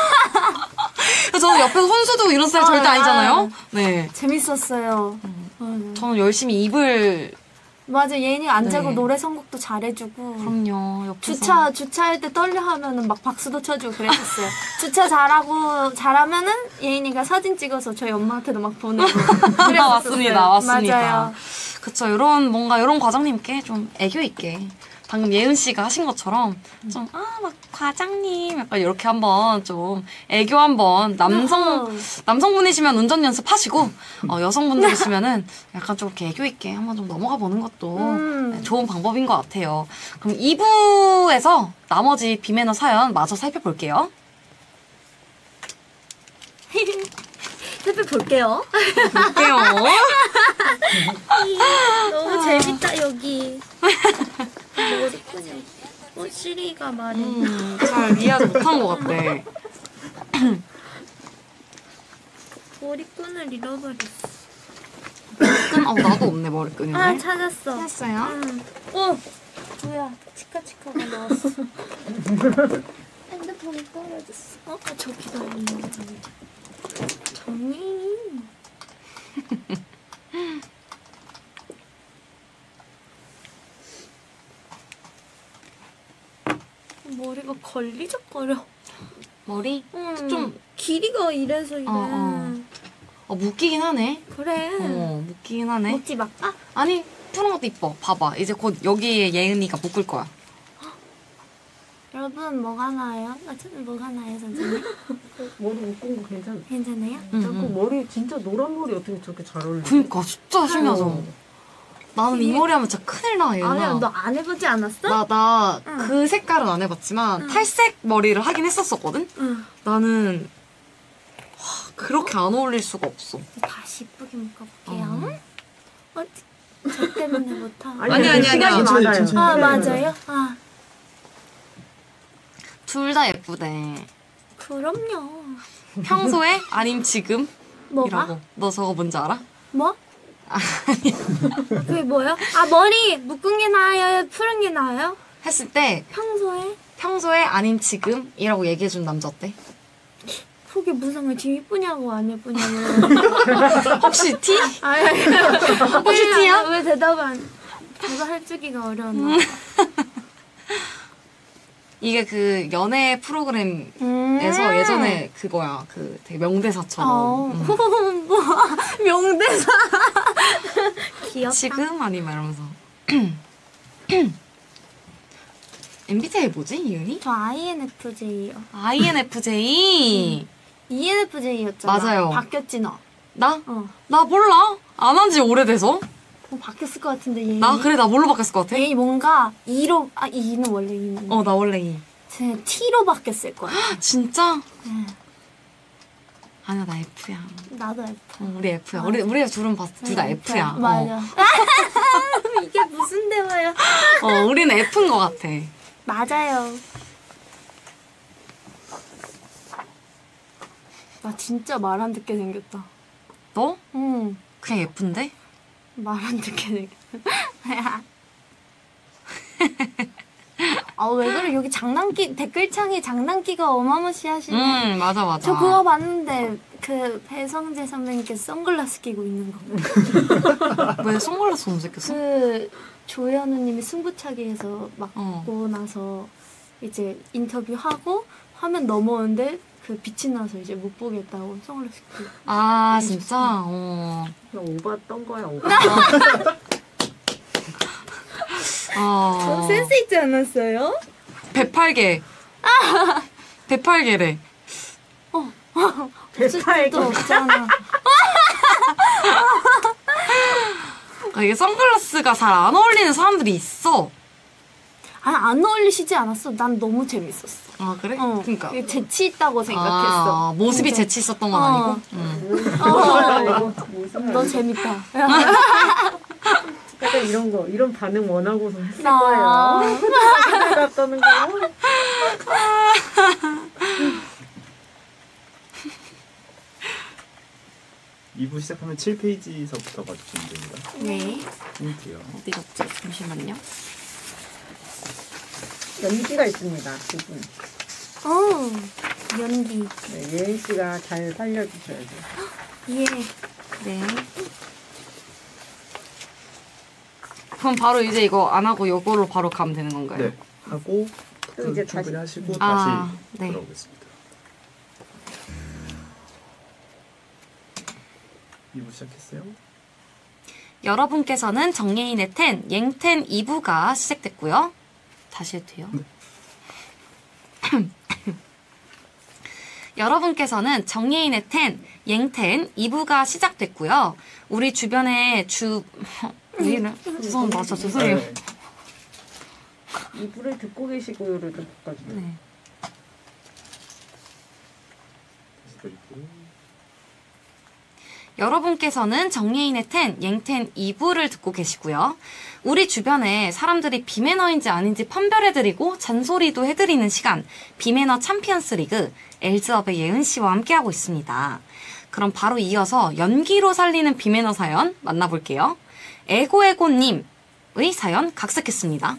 저는 옆에서 혼수 두고 이런 스타일 절대 아니잖아요. 네. 재밌었어요. 맞아요. 저는 열심히 입을 맞아, 예인이가 안 자고 네. 노래 선곡도 잘해주고. 그럼요. 옆에서 주차할 때 떨려 하면은 막 박수도 쳐주고 그랬었어요. 주차 잘하면은 예인이가 사진 찍어서 저희 엄마한테도 막 보내고. 그랬었어요. 맞습니다. 맞아요. 그쵸. 이런 과장님께 좀 애교 있게. 방금 예은 씨가 하신 것처럼 좀, 막 과장님 약간 이렇게 한번 좀 애교 한번 남성분이시면 운전 연습하시고, 여성분들이시면은 약간 좀 이렇게 애교 있게 한번 좀 넘어가 보는 것도 네, 좋은 방법인 것 같아요. 그럼 2부에서 나머지 비매너 사연 마저 살펴볼게요. 살펴볼게요. 볼게요. 너무 재밌다, 여기. 머리끈이. 시리가 말해. 잘 이해하지 못한 것 같아. 머리끈을 잃어버렸어. 나도 없네, 머리끈이. 찾았어. 찾았어요? 뭐야, 치카치카가 나왔어. 핸드폰이 떨어졌어. 저기다 있는 거. 정리. 머리가 걸리적거려. 머리? 좀 길이가 이래서 이래. 묶이긴 하네. 그래. 묶이긴 하네. 먹지 말까? 아니, 푸는 것도 이뻐. 봐봐. 이제 곧 여기에 예은이가 묶을 거야. 여러분, 뭐가 나아요? 뭐가 나아요, 선생님? 머리 묶은 거 괜찮아. 괜찮아요? 자꾸 머리 진짜 노란 머리 어떻게 저렇게 잘 어울리지? 그니까, 진짜 신기하죠. 나는 이 머리 하면 진짜 큰일 나, 예은아. 아니야, 너 안 해보지 않았어? 나 그 색깔은 안 해봤지만 탈색 머리를 하긴 했었거든? 응. 나는 그렇게 안 어울릴 수가 없어. 다시 이쁘게 묶어볼게요. 저 때문에 못하고. 아니. 시간이 많아요. 맞아요? 둘 다 예쁘대. 그럼요. 평소에? 아님 지금? 뭐가? 이라고. 너 저거 뭔지 알아? 뭐? 그게 뭐요? 머리 묶은 게 나아요? 푸른 게 나아요? 했을 때 평소에? 아님 지금? 이라고 얘기해준 남자 어때? 그게 무슨 말 지금 이쁘냐고 안 예쁘냐고. 혹시 티? 아니. 혹시 티야? 왜 대답할 주기가 어려웠나? 이게 그 연애 프로그램에서 예전에 그거야. 그 되게 명대사처럼. 명대사. 귀엽다. 지금? 아니면 이러면서. MBTI 뭐지, 이은이? 저 INFJ요. INFJ? ENFJ였잖아. 맞아요. 바뀌었지 너? 나? 어. 나 몰라. 안 한 지 오래돼서. 바뀌었을 것 같은데 얘. 나? 그래, 나 뭘로 바뀌었을 것 같아? 얘 뭔가 E로 E는 원래 E는. 나 원래 이. 제 T로 바뀌었을 거야. 진짜? 응. 아니야, 나 F야. 나도 F. 우리 F야. 우리 둘은 둘 다 F야. 맞아. 이게 무슨 대화야? 우리는 F인 것 같아. 맞아요. 나 진짜 말 안 듣게 생겼다. 너? 응. 그냥 F인데? 말 안 듣게 생겼다. 왜 그래? 여기 댓글창에 장난기가 어마무시하시네. 맞아. 저 그거 봤는데, 배성재 선배님께서 선글라스 끼고 있는 거. 왜 선글라스 검색했어? 조현우님이 승부차기에서 맞고 나서 이제 인터뷰하고 화면 넘어오는데 빛이 나서 이제 못 보겠다고 선글라스 끼고. 진짜? 그냥 오바 떤 거야, 오바. 센스 있지 않았어요? 108개. 108개래. 108개 없잖아. 이게 선글라스가 잘 안 어울리는 사람들이 있어. 안 어울리시지 않았어. 난 너무 재밌었어. 아 그래? 어, 그러니까. 재치 있다고 생각했어. 모습이 진짜. 재치 있었던 건 아니고. 너 재밌다. 약간 이런 반응 원하고서 했을 나. 거예요. 떠는 거. 2부 시작하면 7페이지서부터 봐주시면 됩니다. 네. 힌트요. 어디 갔지? 잠시만요. 연기가 있습니다. 두 분. 연기. 네, 예은 씨가 잘 살려주셔야죠. 예. 네. 그럼 바로 이제 이거 안 하고 요거로 바로 가면 되는 건가요? 네. 하고 또 이제 충분히 다시. 하시고 아, 다시 네. 돌아오겠습니다. 2부 시작했어요? 여러분께서는 정예인의 텐, 옌텐 2부가 시작됐고요. 다시 해도 돼요? 네. 여러분께서는 정예인의 텐, 옌텐 2부가 시작됐고요. 우리 주변에 왜 이래? 죄송합니다. 진짜 죄송해요. 네. 이불을 듣고 계시고요를 좀 바꿔주세요. 네. 다시 드릴게요. 여러분께서는 정예인의 텐, 옌텐 2부를 듣고 계시고요. 우리 주변에 사람들이 비매너인지 아닌지 판별해드리고 잔소리도 해드리는 시간, 비매너 챔피언스 리그, 엘즈업의 예은 씨와 함께하고 있습니다. 그럼 바로 이어서 연기로 살리는 비매너 사연 만나볼게요. 에고에고님의 사연 각색했습니다.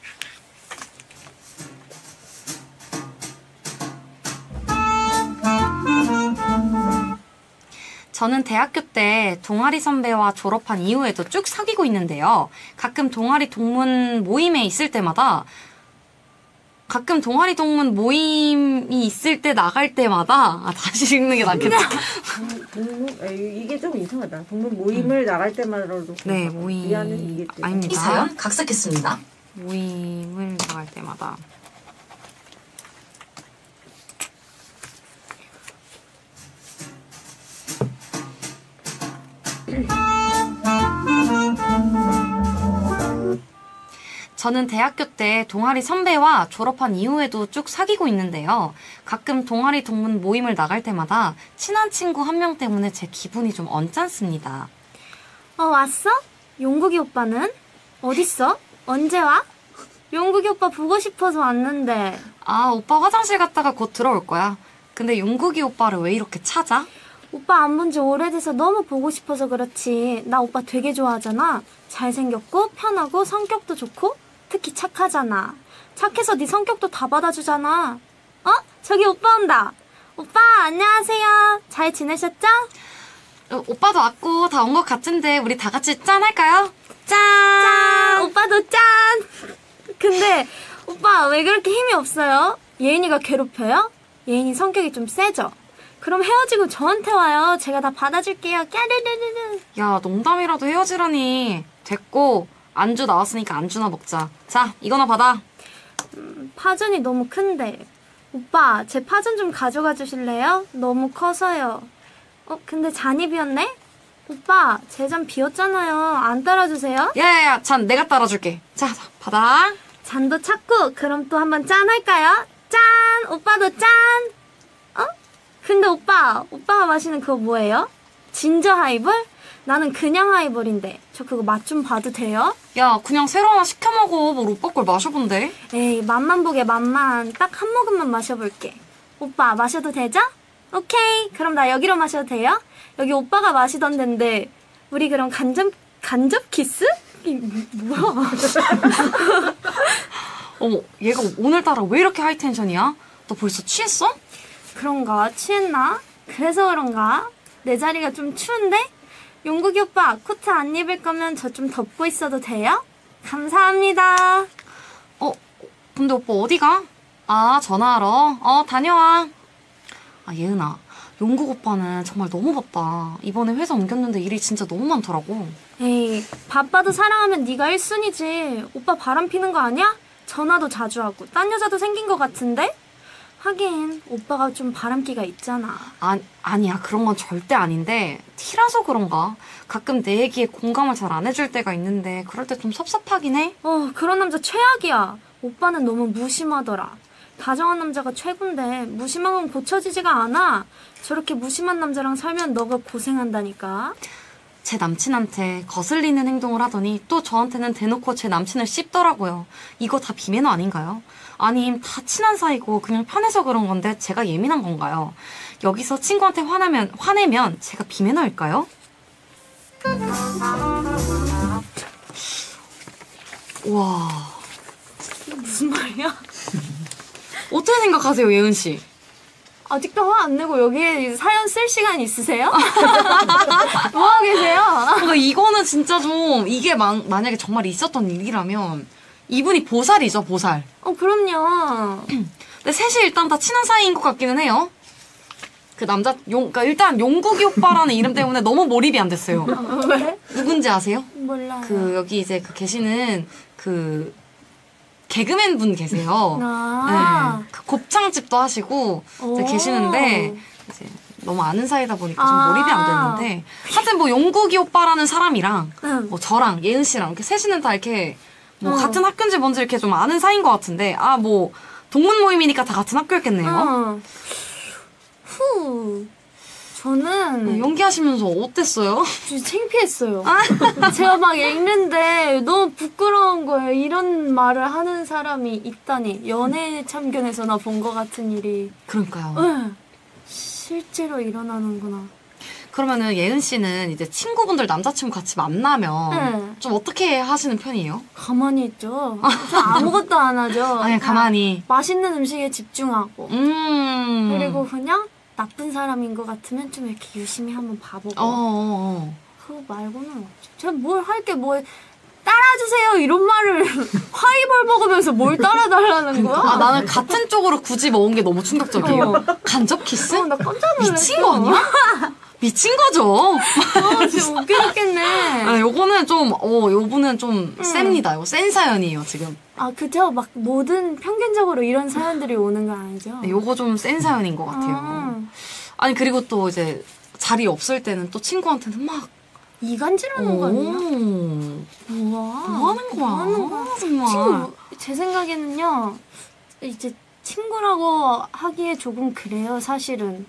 저는 대학교 때 동아리 선배와 졸업한 이후에도 쭉 사귀고 있는데요. 가끔 동아리 동문 모임이 있을 때 나갈 때마다 다시 읽는 게 낫겠다. 이게 좀 이상하다. 동문 모임을 나갈 때마다도. 네, 모임. 미안해, 이게 좀. 아닙니다. 이 사연 각색했습니다. 모임을 나갈 때마다. 저는 대학교 때 동아리 선배와 졸업한 이후에도 쭉 사귀고 있는데요. 가끔 동아리 동문 모임을 나갈 때마다 친한 친구 한 명 때문에 제 기분이 좀 언짢습니다. 왔어? 용국이 오빠는? 어딨어? 언제 와? 용국이 오빠 보고 싶어서 왔는데. 아, 오빠 화장실 갔다가 곧 들어올 거야. 근데 용국이 오빠를 왜 이렇게 찾아? 오빠 안 본 지 오래돼서 너무 보고 싶어서 그렇지. 나 오빠 되게 좋아하잖아. 잘생겼고 편하고 성격도 좋고 특히 착하잖아. 착해서 네 성격도 다 받아주잖아. 저기 오빠 온다. 오빠 안녕하세요. 잘 지내셨죠? 오빠도 왔고 다 온 것 같은데 우리 다 같이 짠 할까요? 짠! 짠! 오빠도 짠! 근데 오빠 왜 그렇게 힘이 없어요? 예인이가 괴롭혀요? 예인이 성격이 좀 세죠? 그럼 헤어지고 저한테 와요. 제가 다 받아줄게요. 까르르르르. 야, 농담이라도 헤어지라니. 됐고, 안주 나왔으니까 안주나 먹자. 자, 이거나 받아. 파전이 너무 큰데. 오빠, 제 파전 좀 가져가 주실래요? 너무 커서요. 근데 잔이 비었네? 오빠, 제 잔 비었잖아요. 안 따라주세요? 야야야, 잔 내가 따라줄게. 자, 받아. 잔도 찾고, 그럼 또 한번 짠 할까요? 짠! 오빠도 짠! 근데 오빠가 마시는 그거 뭐예요? 진저 하이볼? 나는 그냥 하이볼인데. 저 그거 맛 좀 봐도 돼요? 야, 그냥 새로 하나 시켜 먹어. 뭘 오빠 걸 마셔본대. 에이, 맛만 보게, 맛만. 딱 한 모금만 마셔볼게. 오빠, 마셔도 되죠? 오케이. 그럼 나 여기로 마셔도 돼요? 여기 오빠가 마시던 데인데, 우리 그럼 간접 키스? 뭐야? 어머, 얘가 오늘따라 왜 이렇게 하이텐션이야? 너 벌써 취했어? 그런가? 취했나? 그래서 그런가? 내 자리가 좀 추운데? 용국이 오빠, 코트 안 입을 거면 저 좀 덮고 있어도 돼요? 감사합니다. 근데 오빠 어디 가? 아, 전화하러? 다녀와. 아, 예은아. 용국 오빠는 정말 너무 바빠. 이번에 회사 옮겼는데 일이 진짜 너무 많더라고. 에이, 바빠도 사랑하면 네가 1순위지. 오빠 바람 피는 거 아니야? 전화도 자주 하고 딴 여자도 생긴 거 같은데? 하긴 오빠가 좀 바람기가 있잖아. 아니야. 그런 건 절대 아닌데 티라서 그런가? 가끔 내 얘기에 공감을 잘 안 해줄 때가 있는데 그럴 때 좀 섭섭하긴 해. 그런 남자 최악이야. 오빠는 너무 무심하더라. 다정한 남자가 최고인데 무심한 건 고쳐지지가 않아. 저렇게 무심한 남자랑 살면 너가 고생한다니까. 제 남친한테 거슬리는 행동을 하더니 또 저한테는 대놓고 제 남친을 씹더라고요. 이거 다 비매너 아닌가요? 아님 다 친한 사이고 그냥 편해서 그런 건데 제가 예민한 건가요? 여기서 친구한테 화내면 제가 비매너일까요? 와, 이게 무슨 말이야? 어떻게 생각하세요, 예은 씨? 아직도 화 안 내고 여기에 사연 쓸 시간 있으세요? 뭐 하고 계세요? 그러니까 이거는 진짜 좀 이게 만약에 정말 있었던 일이라면 이분이 보살이죠, 보살. 그럼요. 근데 셋이 일단 다 친한 사이인 것 같기는 해요. 그 그러니까 일단 용국이 오빠라는 이름 때문에 너무 몰입이 안 됐어요. 왜? 누군지 아세요? 몰라요. 여기 이제 계시는 개그맨 분 계세요. 아. 네. 곱창집도 하시고 이제 계시는데 이제 너무 아는 사이다 보니까 좀 몰입이 안 됐는데 하여튼 뭐 용국이 오빠라는 사람이랑 뭐 저랑 예은 씨랑 이렇게 셋이는 다 이렇게 뭐 같은 학교인지 뭔지 이렇게 좀 아는 사이인 것 같은데 뭐 동문 모임이니까 다 같은 학교였겠네요. 저는 연기하시면서 어땠어요? 좀 창피했어요. 제가 막 읽는데 너무 부끄러운 거예요. 이런 말을 하는 사람이 있다니. 연애 참견에서나 본 것 같은 일이. 그러니까요. 네. 실제로 일어나는구나. 그러면은 예은 씨는 이제 친구분들 남자친구 같이 만나면 네. 좀 어떻게 하시는 편이에요? 가만히 있죠. 저 아무것도 안 하죠. 아니 가만히. 맛있는 음식에 집중하고. 음. 그리고 그냥 나쁜 사람인 것 같으면 좀 이렇게 유심히 한번 봐보고. 그거 말고는 없죠. 제가 뭘 할게 따라주세요 이런 말을 하이볼 먹으면서 뭘 따라달라는 거야? 나는 같은 쪽으로 굳이 먹은 게 너무 충격적이에요. 간접 키스? 나 깜짝 놀랐어. 미친 거 아니야? 미친 거죠. 진짜 웃기겠네. 요거는 좀, 요분은 좀 셉니다. 요 센 사연이에요, 지금. 그죠? 막 모든 평균적으로 이런 사연들이 오는 건 아니죠? 네, 요거 좀 센 사연인 것 같아요. 아니, 그리고 또 이제 자리 없을 때는 또 친구한테는 막. 이간질하는 거 아니야? 우와. 뭐 하는 거야? 정말. 제 생각에는요, 이제 친구라고 하기에 조금 그래요, 사실은.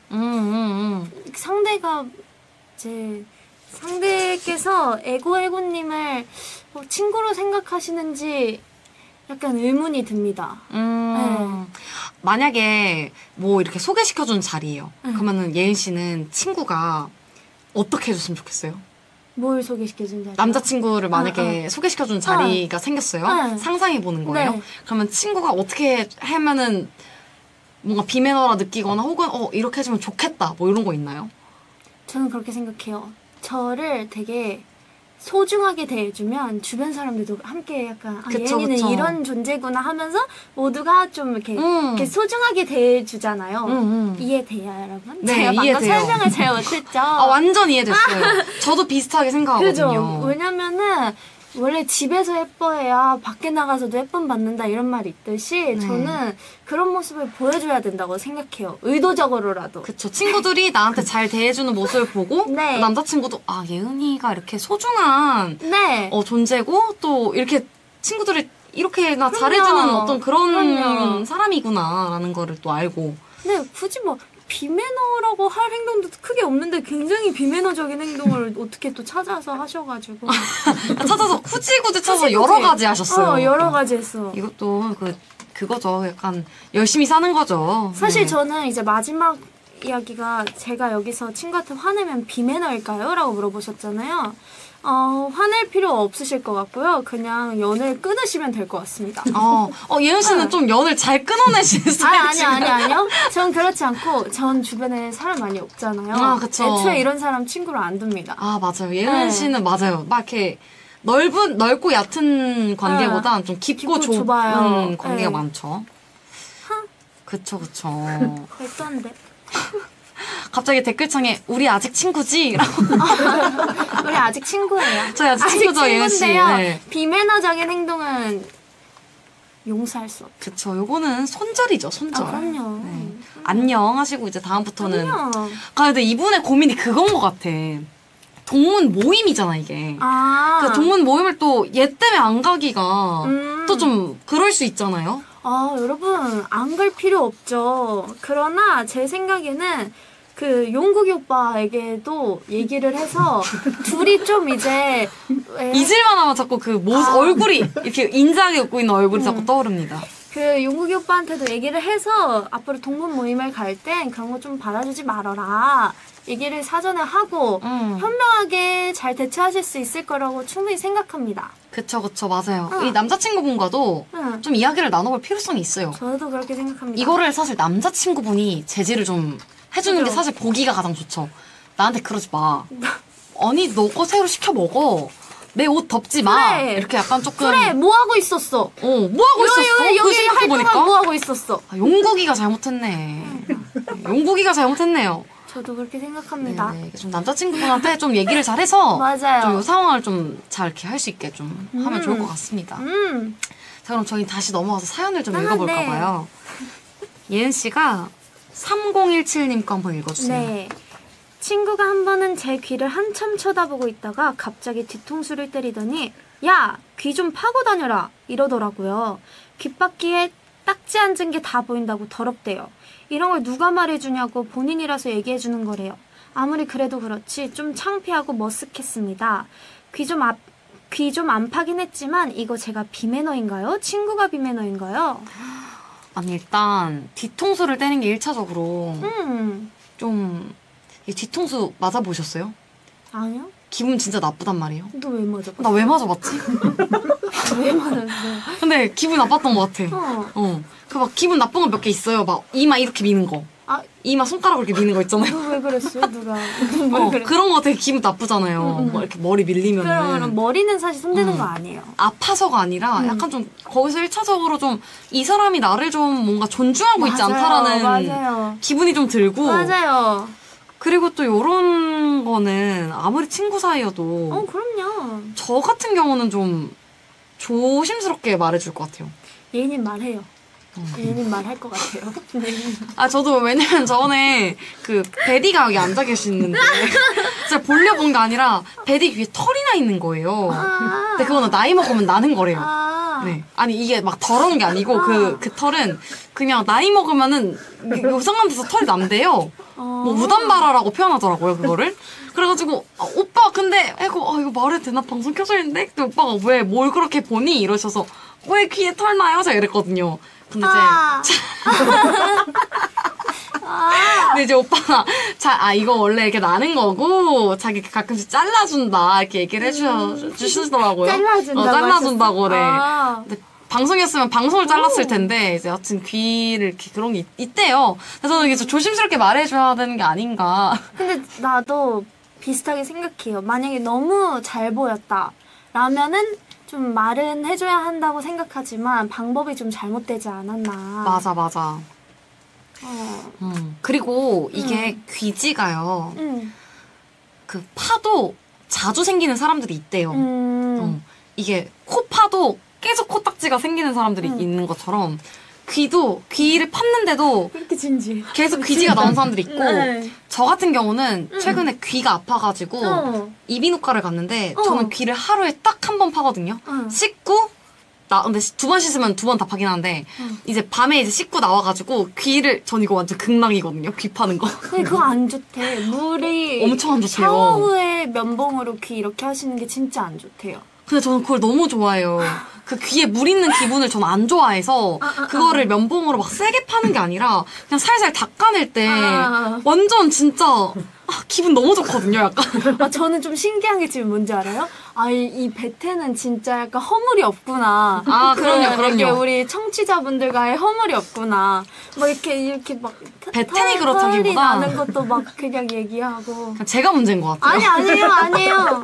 상대께서 에고님을 친구로 생각하시는지 약간 의문이 듭니다. 네. 만약에 뭐 이렇게 소개시켜준 자리예요. 그러면은 예은 씨는 친구가 어떻게 해줬으면 좋겠어요? 뭘 소개시켜준 자리? 남자친구를 만약에 소개시켜준 자리가 생겼어요. 상상해보는 거예요. 네. 그러면 친구가 어떻게 하면은 뭔가 비매너라 느끼거나 혹은 이렇게 해주면 좋겠다 뭐 이런 거 있나요? 저는 그렇게 생각해요. 저를 되게 소중하게 대해주면 주변 사람들도 함께 약간 예은이는 이런 존재구나 하면서 모두가 좀 이렇게 소중하게 대해주잖아요. 이해돼요, 여러분? 네, 제가 방금 이해돼요. 설명을 잘 못했죠? 완전 이해됐어요. 저도 비슷하게 생각하거든요. 그죠? 왜냐면은 원래 집에서 예뻐해야 밖에 나가서도 예쁨 받는다 이런 말이 있듯이 저는 그런 모습을 보여줘야 된다고 생각해요. 의도적으로라도. 그쵸. 친구들이 나한테 잘 대해주는 모습을 보고 네. 남자친구도 예은이가 이렇게 소중한 존재고 또 이렇게 친구들이 이렇게나 잘해주는 어떤 그런 사람이구나라는 거를 또 알고. 네, 굳이 비매너라고 할 행동도 크게 없는데 굉장히 비매너적인 행동을 어떻게 또 찾아서 하셔가지고. 찾아서 굳이 찾아서 여러 가지 하셨어요. 여러 가지 했어. 이것도 그거죠. 약간 열심히 사는 거죠. 사실 저는 이제 마지막 이야기가 제가 여기서 친구한테 화내면 비매너일까요? 라고 물어보셨잖아요. 화낼 필요 없으실 것 같고요. 그냥 연을 끊으시면 될 것 같습니다. 예은 씨는 좀 연을 잘 끊어내시는 스타일이죠. 아니요. 전 그렇지 않고, 전 주변에 사람 많이 없잖아요. 그쵸. 애초에 이런 사람 친구로 안 둡니다. 맞아요. 예은 씨는 맞아요. 막 이렇게 넓고 얕은 관계보다 좀 깊고 좁은 관계가 많죠. 그쵸. 말도 안 돼. 갑자기 댓글창에 우리 아직 친구지? 라고. 우리 아직 친구예요. 저희 아직 친구죠, 예은 씨. 네. 비매너적인 행동은 용서할 수 없죠. 그쵸. 요거는 손절이죠, 손절. 그럼요. 안녕 하시고 이제 다음부터는. 그럼요. 근데 이분의 고민이 그건 것 같아. 동문 모임이잖아, 이게. 그 동문 모임을 또 얘 때문에 안 가기가 또 좀 그럴 수 있잖아요. 여러분, 안 갈 필요 없죠. 그러나 제 생각에는 그 용국이 오빠에게도 얘기를 해서 둘이 좀 이제 잊을만 하면 자꾸 그 얼굴이 이렇게 인자하게 웃고 있는 얼굴이 자꾸 떠오릅니다. 그 용국이 오빠한테도 얘기를 해서 앞으로 동문 모임을 갈 땐 그런 거 좀 받아주지 말아라. 얘기를 사전에 하고 현명하게 잘 대처하실 수 있을 거라고 충분히 생각합니다. 그쵸, 맞아요. 이 남자친구분과도 좀 이야기를 나눠볼 필요성이 있어요. 저도 그렇게 생각합니다. 이거를 사실 남자친구분이 제지를 좀 해주는 게 사실 보기가 가장 좋죠. 나한테 그러지 마. 아니, 너 거 새로 시켜 먹어. 내 옷 덮지 마. 그래. 이렇게 약간 조금. 그래, 뭐 하고 있었어? 뭐 하고 있었어? 여기 할 동안 뭐 하고 있었어? 용국이가 잘못했네. 용국이가 잘못했네요. 저도 그렇게 생각합니다. 네, 좀 남자친구분한테 좀 얘기를 잘해서 맞아요. 좀 이 상황을 좀 잘 이렇게 할 수 있게 좀 하면 좋을 것 같습니다. 자, 그럼 저희 다시 넘어가서 사연을 좀 읽어볼까 네. 봐요. 예은 씨가 3017님 거 한번 읽어주세요. 네. 친구가 한 번은 제 귀를 한참 쳐다보고 있다가 갑자기 뒤통수를 때리더니 야, 귀 좀 파고 다녀라 이러더라고요. 귓바퀴에 딱지 앉은 게 다 보인다고 더럽대요. 이런 걸 누가 말해주냐고 본인이라서 얘기해주는 거래요. 아무리 그래도 그렇지 좀 창피하고 머쓱했습니다. 귀 좀 안 파긴 했지만 이거 제가 비매너인가요? 친구가 비매너인가요? 아니, 일단 뒤통수를 떼는 게 1차적으로 좀 이 뒤통수 맞아보셨어요? 아니요. 기분 진짜 나쁘단 말이에요. 너 왜 맞아? 나 왜 맞아봤지? 왜 맞았어? 근데 기분 나빴던 것 같아. 그 막 기분 나쁜 거 몇 개 있어요. 막 이마 이렇게 미는 거. 이마 손가락으로 이렇게 미는 거 있잖아요. 너 왜 그랬어요? 누가? 왜 그랬어? 그런 거 되게 기분 나쁘잖아요. 뭐 이렇게 머리 밀리면은. 그럼 머리는 사실 손대는 거 아니에요. 아파서가 아니라 약간 좀 거기서 1차적으로 좀 이 사람이 나를 좀 뭔가 존중하고 있지 않다라는 맞아요. 기분이 좀 들고. 맞아요. 그리고 또 요런 거는 아무리 친구 사이여도 그럼요. 저 같은 경우는 좀 조심스럽게 말해줄 것 같아요. 예인님 말해요. 예인님 말할 것 같아요. 저도 왜냐면 저번에 그 베디가 여기 앉아 계시는데 진짜 보려 본 게 아니라 베디 귀에 털이 나 있는 거예요. 근데 그거는 나이 먹으면 나는 거래요. 네. 아니 이게 막 더러운 게 아니고 그 털은 그냥 나이 먹으면은 요상한 데서 털이 난대요. 뭐 무단발화라고 표현하더라고요, 그거를. 그래가지고 오빠 근데 이거 말해도 되나? 방송 켜져 있는데? 근데 오빠가 왜 뭘 그렇게 보니? 이러셔서 왜 귀에 털 나요? 제가 이랬거든요. 근데 근데 이제 오빠가 이거 원래 이렇게 나는 거고 자기 가끔씩 잘라준다 이렇게 얘기를 해주시더라고요. 잘라준다고. 네. 근데 방송이었으면 방송을 잘랐을 텐데 이제 여튼 귀를 이렇게 그런 게 있대요. 그래서 저는 이게 좀 조심스럽게 말해줘야 되는 게 아닌가. 근데 나도 비슷하게 생각해요. 만약에 너무 잘 보였다 라면은 좀 말은 해줘야 한다고 생각하지만 방법이 좀 잘못되지 않았나. 맞아. 그리고 이게 귀지가요. 그 파도 자주 생기는 사람들이 있대요. 이게 코파도 계속 코딱지가 생기는 사람들이 있는 것처럼 귀를 팠는데도 그렇게 진지. 계속 귀지가 나온 사람들이 있고 네. 저 같은 경우는 최근에 귀가 아파가지고 이비인후과를 갔는데 저는 귀를 하루에 딱 한 번 파거든요. 씻고 근데 2번 씻으면 2번 다 파긴 하는데 이제 밤에 이제 씻고 나와가지고 전 이거 완전 극락이거든요. 귀 파는 거. 근데 그거 안 좋대. 물이 엄청 안 좋대요. 샤워 후에 면봉으로 귀 이렇게 하시는 게 진짜 안 좋대요. 근데 저는 그걸 너무 좋아해요. 그 귀에 물 있는 기분을 저는 안 좋아해서 그거를 면봉으로 막 세게 파는 게 아니라 그냥 살살 닦아낼 때 완전 진짜 기분 너무 좋거든요. 약간. 저는 좀 신기한 게 지금 뭔지 알아요? 이 베테는 진짜 약간 허물이 없구나. 그럼요. 이렇게 우리 청취자분들과의 허물이 없구나. 막 이렇게 막 베텐이 그렇다기보다 털이 나는 것도 막 그냥 얘기하고. 제가 문제인 것 같아요. 아니에요.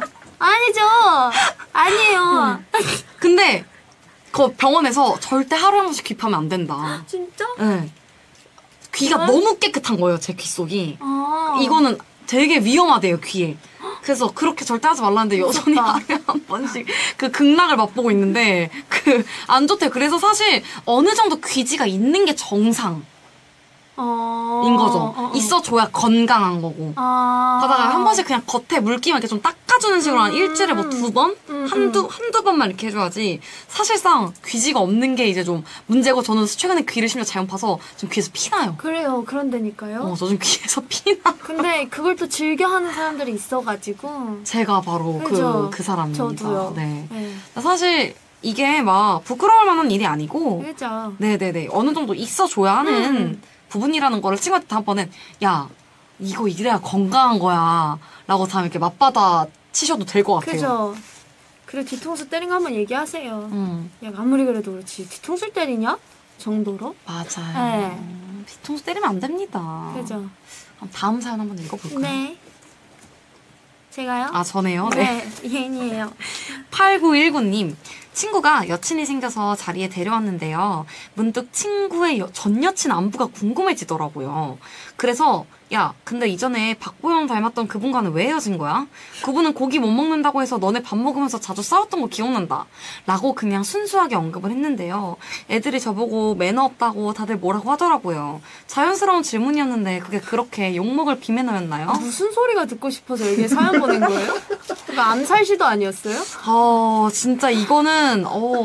아니에요. 근데 그 병원에서 절대 하루에 한 번씩 귀 파면 안 된다. 진짜? 네. 귀가 너무 깨끗한 거예요, 제 귀 속이. 아. 이거는 되게 위험하대요, 귀에. 그래서 그렇게 절대 하지 말라는데 여전히 하루에 한 번씩 그 극락을 맛보고 있는데 안 좋대요. 그래서 사실 어느 정도 귀지가 있는 게 정상. 거죠. 있어줘야 건강한 거고. 가다가 한 번씩 그냥 겉에 물기만 이렇게 좀 닦아주는 식으로 한 일주일에 뭐 2번? 한두 번만 이렇게 해줘야지. 사실상 귀지가 없는 게 이제 좀 문제고, 저는 최근에 귀를 심지어 잘못 봐서 좀 귀에서 피나요. 그래요. 그런다니까요. 저 좀 귀에서 피나. 근데 그걸 또 즐겨하는 사람들이 있어가지고. 제가 바로 그 사람입니다. 저도요. 네. 네. 사실 이게 막 부끄러울 만한 일이 아니고. 그죠. 네네네. 어느 정도 있어줘야 하는 부분이라는 거를 친구한테 다음번엔, 야, 이거 이래야 건강한 거야. 라고 다음에 이렇게 맞받아 치셔도 될 것 같아요. 그죠. 그리고 뒤통수 때린 거 한번 얘기하세요. 야, 아무리 그래도 그렇지. 뒤통수 때리냐? 정도로? 맞아요. 네. 뒤통수 때리면 안 됩니다. 그죠. 다음 사연 한번 읽어볼까요? 네. 제가요? 아, 저네요? 네. 네, 예인이에요. 8919님, 친구가 여친이 생겨서 자리에 데려왔는데요. 문득 친구의 전 여친 안부가 궁금해지더라고요. 그래서, 야, 근데 이전에 박보영 닮았던 그분과는 왜 헤어진 거야? 그분은 고기 못 먹는다고 해서 너네 밥 먹으면서 자주 싸웠던 거 기억난다. 라고 그냥 순수하게 언급을 했는데요. 애들이 저보고 매너 없다고 다들 뭐라고 하더라고요. 자연스러운 질문이었는데 그게 그렇게 욕먹을 비매너였나요? 무슨 소리가 듣고 싶어서 여기에 사연 보낸 거예요? 그거 암살 시도 아니었어요? 진짜 이거는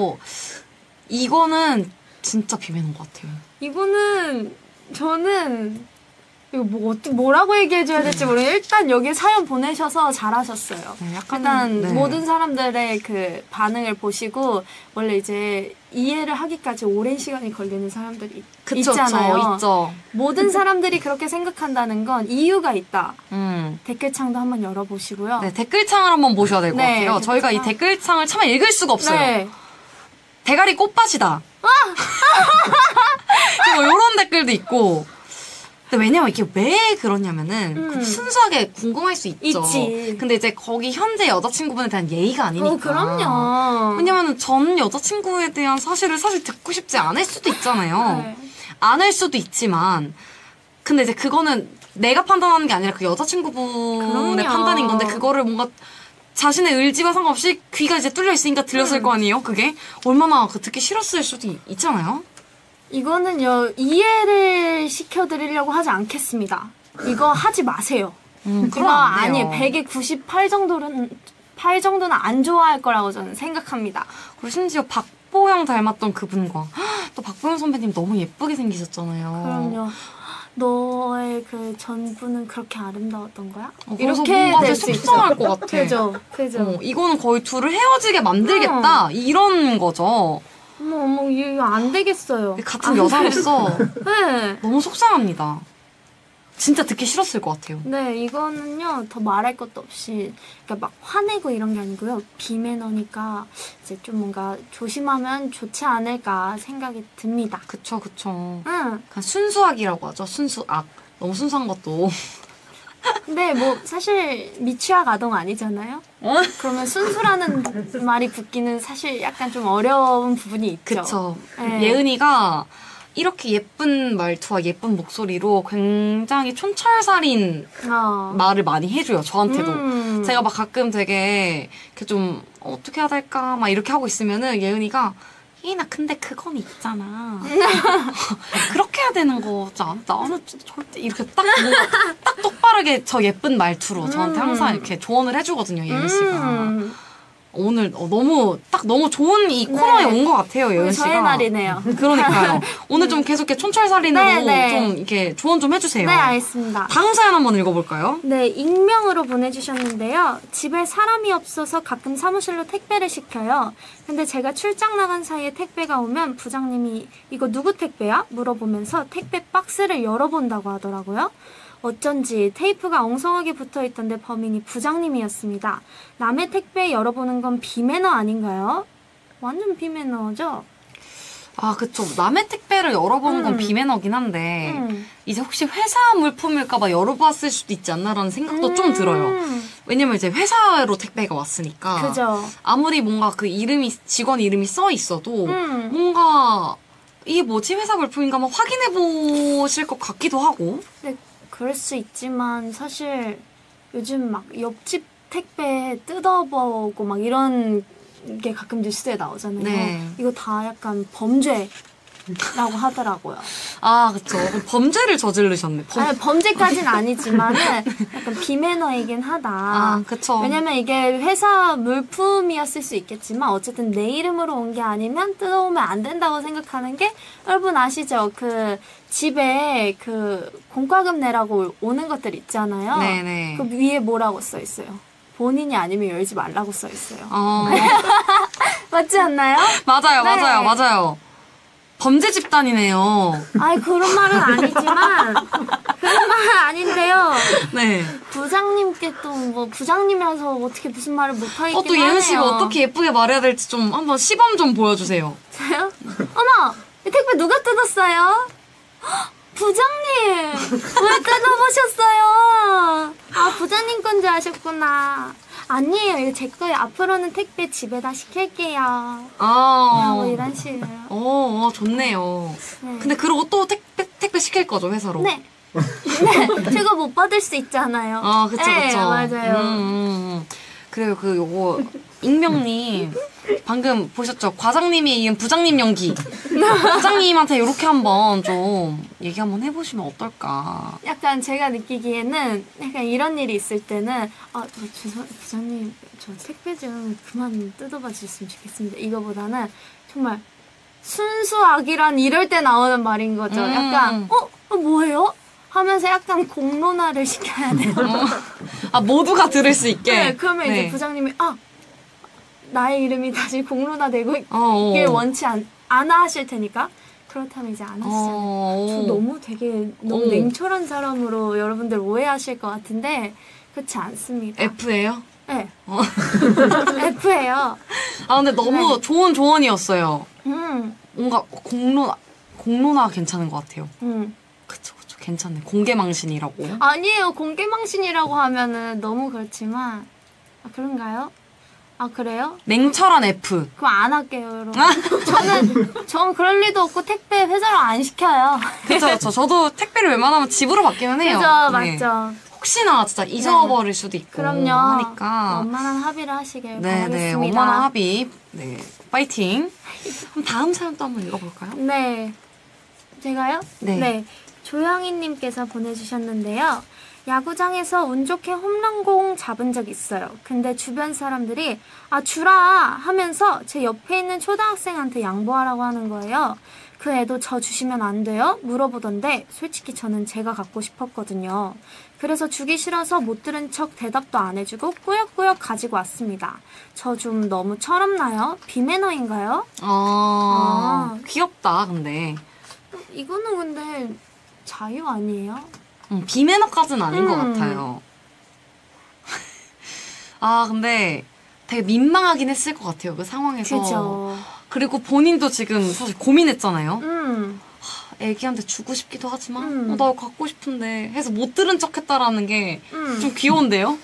진짜 비매너인 것 같아요. 이거는 저는 이거 뭐라고 얘기해줘야 될지 모르겠어요. 일단 여기 사연 보내셔서 잘하셨어요. 네, 약간, 일단 네. 모든 사람들의 그 반응을 보시고 원래 이제 이해를 하기까지 오랜 시간이 걸리는 사람들이 있잖아요. 있죠. 모든 사람들이 그렇게 생각한다는 건 이유가 있다. 댓글창도 한번 열어보시고요. 네, 댓글창을 한번 보셔야 될 것 네, 같아요. 저희가 이 댓글창을 차마 읽을 수가 없어요. 네. 대가리 꽃밭이다. 뭐 이런 댓글도 있고. 근데 왜냐면 이게 왜 그러냐면은 순수하게 궁금할 수 있죠. 있지. 근데 이제 거기 현재 여자친구분에 대한 예의가 아니니까. 그럼요. 왜냐면은 전 여자친구에 대한 사실을 사실 듣고 싶지 않을 수도 있잖아요. 네. 않을 수도 있지만, 근데 이제 그거는 내가 판단하는 게 아니라 그 여자친구분의 그럼요. 판단인 건데, 그거를 뭔가 자신의 의지와 상관없이 귀가 이제 뚫려 있으니까 들렸을 거 아니에요? 그게 얼마나 듣기 싫었을 수도 있잖아요. 이거는요, 이해를 시켜드리려고 하지 않겠습니다. 이거 하지 마세요. 그럼 안 돼요. 아니에요. 100에 98 정도는 안 좋아할 거라고 저는 생각합니다. 그리고 심지어 박보영 닮았던 그분과 또 박보영 선배님 너무 예쁘게 생기셨잖아요. 그럼요. 너의 그 전부는 그렇게 아름다웠던 거야? 그래서 이렇게 뭔가 될 수 있죠. 속상할 것 같아. 그죠. 이거는 거의 둘을 헤어지게 만들겠다. 이런 거죠. 어머, 이거 안 되겠어요. 같은 여자로서 네. 너무 속상합니다. 진짜 듣기 싫었을 것 같아요. 네, 이거는요, 더 말할 것도 없이, 그러니까 막 화내고 이런 게 아니고요. 비매너니까 이제 좀 뭔가 조심하면 좋지 않을까 생각이 듭니다. 그쵸. 응. 그냥 순수악이라고 하죠. 순수악. 너무 순수한 것도. 근데 뭐, 사실 미취학 아동 아니잖아요? 그러면 순수라는 말이 붙기는 사실 약간 좀 어려운 부분이 있죠. 그쵸. 네. 예은이가 이렇게 예쁜 말투와 예쁜 목소리로 굉장히 촌철살인 말을 많이 해줘요. 저한테도. 제가 막 가끔 되게 이렇게 좀 어떻게 해야 될까 막 이렇게 하고 있으면은 예은이가 나 근데 그건 있잖아. 그렇게 해야 되는 거잖아. 나는 절대 이렇게 딱 똑바르게 저 예쁜 말투로 저한테 항상 이렇게 조언을 해주거든요. 예은 씨가. 오늘 너무 좋은 이 코너에 온 것 같아요, 예은 씨가. 저의 날이네요. 그러니까요. 오늘 좀 계속 이렇게 촌철살인으로 네. 좀 이렇게 조언 좀 해주세요. 네, 알겠습니다. 다음 사연 한번 읽어볼까요? 네, 익명으로 보내주셨는데요. 집에 사람이 없어서 가끔 사무실로 택배를 시켜요. 근데 제가 출장 나간 사이에 택배가 오면 부장님이 이거 누구 택배야? 물어보면서 택배 박스를 열어본다고 하더라고요. 어쩐지 테이프가 엉성하게 붙어있던데 범인이 부장님이었습니다. 남의 택배 열어보는 건 비매너 아닌가요? 완전 비매너죠? 아, 그쵸. 남의 택배를 열어보는 건 비매너긴 한데 이제 혹시 회사 물품일까봐 열어봤을 수도 있지 않나라는 생각도 좀 들어요. 왜냐면 이제 회사로 택배가 왔으니까. 그죠. 아무리 뭔가 그 직원 이름이 써 있어도 뭔가 이게 뭐지? 회사 물품인가 막 확인해 보실 것 같기도 하고. 네, 그럴 수 있지만 사실 요즘 막 옆집 택배 뜯어보고 막 이런 게 가끔 뉴스에 나오잖아요. 네. 이거 다 약간 범죄 라고 하더라고요. 아, 그쵸. 범죄를 저지르셨네. 아니, 범죄까지는 아니지만은 약간 비매너이긴 하다. 아, 그쵸. 왜냐면 이게 회사 물품이었을 수 있겠지만 어쨌든 내 이름으로 온 게 아니면 뜯어오면 안 된다고 생각하는 게 여러분 아시죠? 그 집에 그 공과금 내라고 오는 것들 있잖아요. 네네. 그 위에 뭐라고 써 있어요? 본인이 아니면 열지 말라고 써 있어요. 맞지 않나요? 맞아요, 네. 맞아요. 범죄 집단이네요. 아이 그런 말은 아니지만 그런 말은 아닌데요. 네. 부장님께 또 뭐 부장님이라서 어떻게 무슨 말을 못 하겠긴 또 예은 씨가 하네요. 어떻게 예쁘게 말해야 될지 좀 한번 시범 좀 보여주세요. 저요? 어머! 이 택배 누가 뜯었어요? 헉, 부장님! 왜 뜯어보셨어요? 아, 부장님 건지 아셨구나. 아니에요. 이거 제 거예요. 앞으로는 택배 집에다 시킬게요. 뭐 이런 식으로. 좋네요. 네. 근데 그러고 또 택배 시킬 거죠, 회사로? 네. 네. 제가 못 받을 수 있잖아요. 그쵸, 네, 그쵸. 맞아요. 그래요, 요거, 익명님. 방금 보셨죠? 과장님이 이은 부장님 연기. 부장님한테 이렇게 한번 좀 얘기 한번 해보시면 어떨까. 약간 제가 느끼기에는 약간 이런 일이 있을 때는 부장님 저 택배 좀 그만 뜯어봐 주셨으면 좋겠습니다. 이거보다는 정말 순수악이란 이럴 때 나오는 말인 거죠. 약간 뭐예요? 하면서 약간 공론화를 시켜야 돼요. 모두가 들을 수 있게. 네, 그러면 이제 부장님이 나의 이름이 다시 공론화되고 이게 원치 않아 하실 테니까 그렇다면 이제 안 하시잖아요. 저 너무 냉철한 사람으로 여러분들 오해하실 것 같은데 그렇지 않습니다. F예요? 네. F예요. 근데 너무 좋은 조언이었어요. 뭔가 공론화 괜찮은 것 같아요. 그쵸. 괜찮네. 공개망신이라고. 아니에요. 공개망신이라고 하면은 너무 그렇지만 그런가요? 그래요? 냉철한 F. 그럼 안 할게요, 여러분. 저는 그럴 리도 없고 택배 회사로 안 시켜요. 그쵸. 저도 택배를 웬만하면 집으로 받기는 해요. 그죠, 네. 맞죠. 혹시나 진짜 잊어버릴 수도 있고 그럼요. 하니까. 원만한 합의를 하시길 네네, 바라겠습니다. 원만한 합의. 네, 파이팅. 그럼 다음 사연 또 한번 읽어볼까요? 네. 제가요? 네. 조영희님께서 보내주셨는데요. 야구장에서 운 좋게 홈런공 잡은 적 있어요. 근데 주변 사람들이 주라 하면서 제 옆에 있는 초등학생한테 양보하라고 하는 거예요. 그 애도 저 주시면 안 돼요? 물어보던데 솔직히 저는 제가 갖고 싶었거든요. 그래서 주기 싫어서 못 들은 척 대답도 안 해주고 꾸역꾸역 가지고 왔습니다. 저 좀 너무 철없나요? 비매너인가요? 귀엽다 근데. 이거는 근데 자유 아니에요? 비매너까지는 아닌 것 같아요. 근데 되게 민망하긴 했을 것 같아요. 그 상황에서. 그죠. 그리고 본인도 지금 사실 고민했잖아요. 애기한테 주고 싶기도 하지만 나 이거 갖고 싶은데 해서 못 들은 척 했다라는 게 좀 귀여운데요?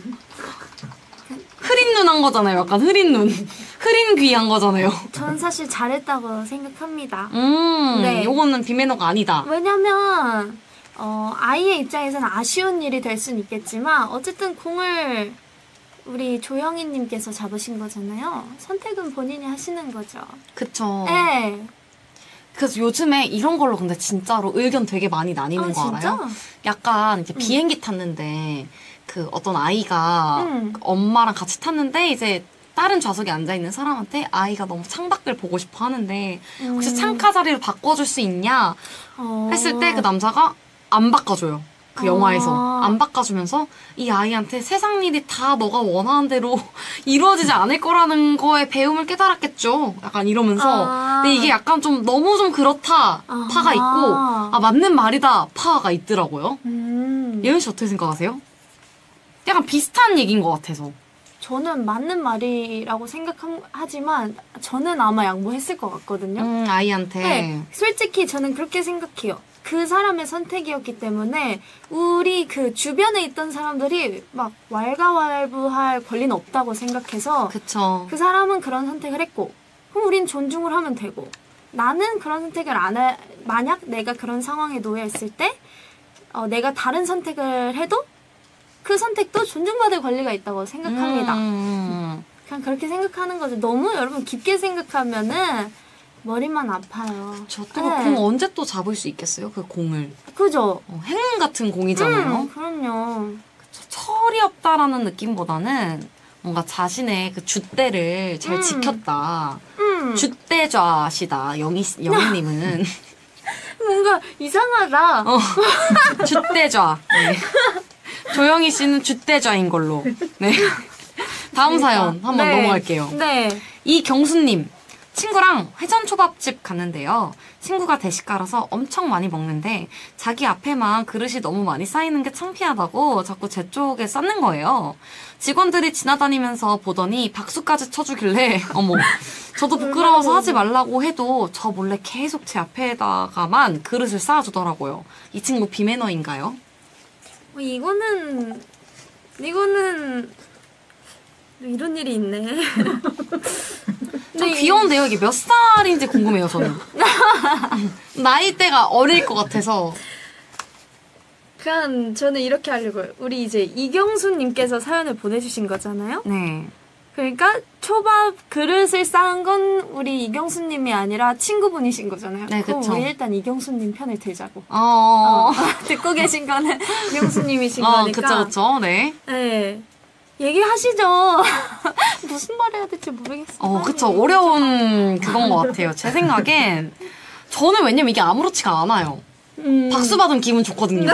흐린 눈 한 거잖아요. 약간 흐린 눈. 흐린 귀 한 거잖아요. 전 사실 잘했다고 생각합니다. 네. 요거는 비매너가 아니다. 왜냐면 아이의 입장에서는 아쉬운 일이 될 수는 있겠지만 어쨌든 공을 우리 조영희님께서 잡으신 거잖아요. 선택은 본인이 하시는 거죠. 그쵸. 네. 그래서 요즘에 이런 걸로 근데 진짜로 의견 되게 많이 나뉘는 거 진짜? 알아요? 약간 이제 비행기 탔는데 그 어떤 아이가 엄마랑 같이 탔는데 이제 다른 좌석에 앉아있는 사람한테 아이가 너무 창밖을 보고 싶어 하는데 혹시 창가 자리를 바꿔줄 수 있냐 했을 때 그 남자가 안 바꿔줘요. 그 영화에서 안 바꿔주면서 이 아이한테 세상 일이 다 너가 원하는 대로 이루어지지 않을 거라는 거에 배움을 깨달았겠죠. 약간 이러면서 근데 이게 약간 좀 너무 좀 그렇다 파가 있고 맞는 말이다 파가 있더라고요. 예은 씨 어떻게 생각하세요? 약간 비슷한 얘기인 것 같아서. 저는 맞는 말이라고 생각하지만 저는 아마 양보했을 것 같거든요. 아이한테. 네, 솔직히 저는 그렇게 생각해요. 그 사람의 선택이었기 때문에 우리 그 주변에 있던 사람들이 막 왈가왈부할 권리는 없다고 생각해서 그쵸. 그 사람은 그런 선택을 했고 그럼 우린 존중을 하면 되고 나는 그런 선택을 안 해. 만약 내가 그런 상황에 놓여 있을 때 내가 다른 선택을 해도 그 선택도 존중받을 권리가 있다고 생각합니다. 그냥 그렇게 생각하는 거죠. 너무 여러분 깊게 생각하면은 머리만 아파요. 저 또 그 공 언제 또 잡을 수 있겠어요? 그 공을. 그죠? 행운 같은 공이잖아요. 그럼요. 철이 없다라는 느낌보다는 뭔가 자신의 그 줏대를 잘 지켰다. 줏대좌시다. 영희님은. 뭔가 이상하다. 줏대좌. 네. 조영희 씨는 줏대좌인 걸로. 네. 다음 사연 한번 넘어갈게요. 네. 이경수님. 친구랑 회전초밥집 갔는데요. 친구가 대식가라서 엄청 많이 먹는데 자기 앞에만 그릇이 너무 많이 쌓이는 게 창피하다고 자꾸 제 쪽에 쌓는 거예요. 직원들이 지나다니면서 보더니 박수까지 쳐주길래 어머, 저도 부끄러워서 하지 말라고 해도 저 몰래 계속 제 앞에다가만 그릇을 쌓아주더라고요. 이 친구 비매너인가요? 이거는 이런 일이 있네. 좀 귀여운데요. 이게 몇 살인지 궁금해요, 저는. 나이대가 어릴 것 같아서. 그냥 저는 이렇게 하려고요. 우리 이제 이경수님께서 사연을 보내주신 거잖아요. 네. 그러니까 초밥 그릇을 쌓은 건 우리 이경수님이 아니라 친구분이신 거잖아요. 네, 그럼 그쵸. 우리 일단 이경수님 편을 들자고. 듣고 계신 거는 이경수님이신 거니까. 그쵸, 네. 네. 얘기하시죠. 무슨 말 해야 될지 모르겠어요. 그쵸. 어려운 그건 것 같아요. 제 생각엔. 저는 왜냐면 이게 아무렇지가 않아요. 박수 받으면 기분 좋거든요.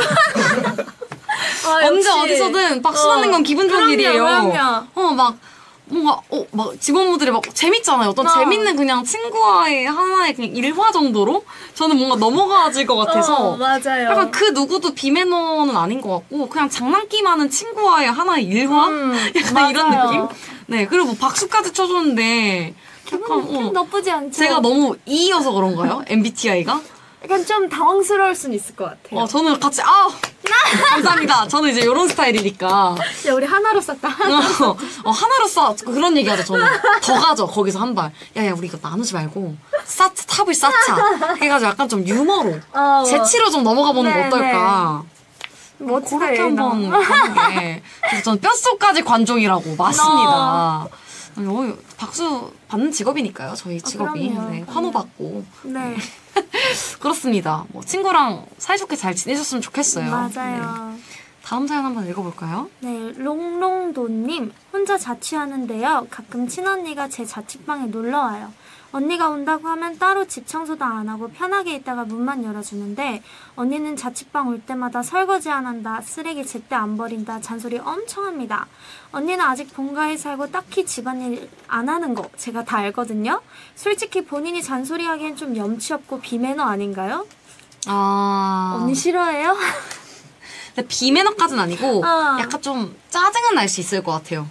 언제 어디서든 박수 받는 건 기분 좋은 일이에요. 그럼요. 막 직원분들이 막 재밌잖아요. 어떤 재밌는 그냥 친구와의 하나의 그냥 일화 정도로 저는 뭔가 넘어가질 것 같아서. 맞아요. 약간 그 누구도 비매너는 아닌 것 같고 그냥 장난기많은 친구와의 하나의 일화? 약간 이런 느낌? 네. 그리고 뭐 박수까지 쳐줬는데 기분 나쁘지 않죠. 제가 너무 E여서 그런가요? MBTI가? 약간 좀 당황스러울 수는 있을 것 같아요. 저는 같이 감사합니다. 저는 이제 이런 스타일이니까. 야, 우리 하나로 썼다. 하나로 쏴. 그런 얘기 하죠, 저는. 더 가죠, 거기서 한 발. 야, 우리 이거 나누지 말고, 탑을 쌓자. 해가지고 약간 좀 유머로, 재치로 좀 넘어가 보는 거 어떨까. 그렇게 한번 하는 게. 그래서 저는 뼛속까지 관종이라고, 맞습니다. 박수 받는 직업이니까요, 저희 직업이. 네, 환호받고. 네. 그렇습니다. 뭐 친구랑 사이좋게 잘 지내셨으면 좋겠어요. 맞아요. 네. 다음 사연 한번 읽어볼까요? 네, 롱롱도님. 혼자 자취하는데요. 가끔 친언니가 제 자취방에 놀러와요. 언니가 온다고 하면 따로 집 청소도 안 하고 편하게 있다가 문만 열어주는데 언니는 자취방 올 때마다 설거지 안 한다, 쓰레기 제때 안 버린다 잔소리 엄청 합니다. 언니는 아직 본가에 살고 딱히 집안일 안 하는 거 제가 다 알거든요. 솔직히 본인이 잔소리하기엔 좀 염치 없고 비매너 아닌가요? 언니 싫어해요? 근데 비매너까지는 아니고 약간 좀 짜증은 날 수 있을 것 같아요.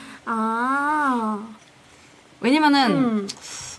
왜냐면은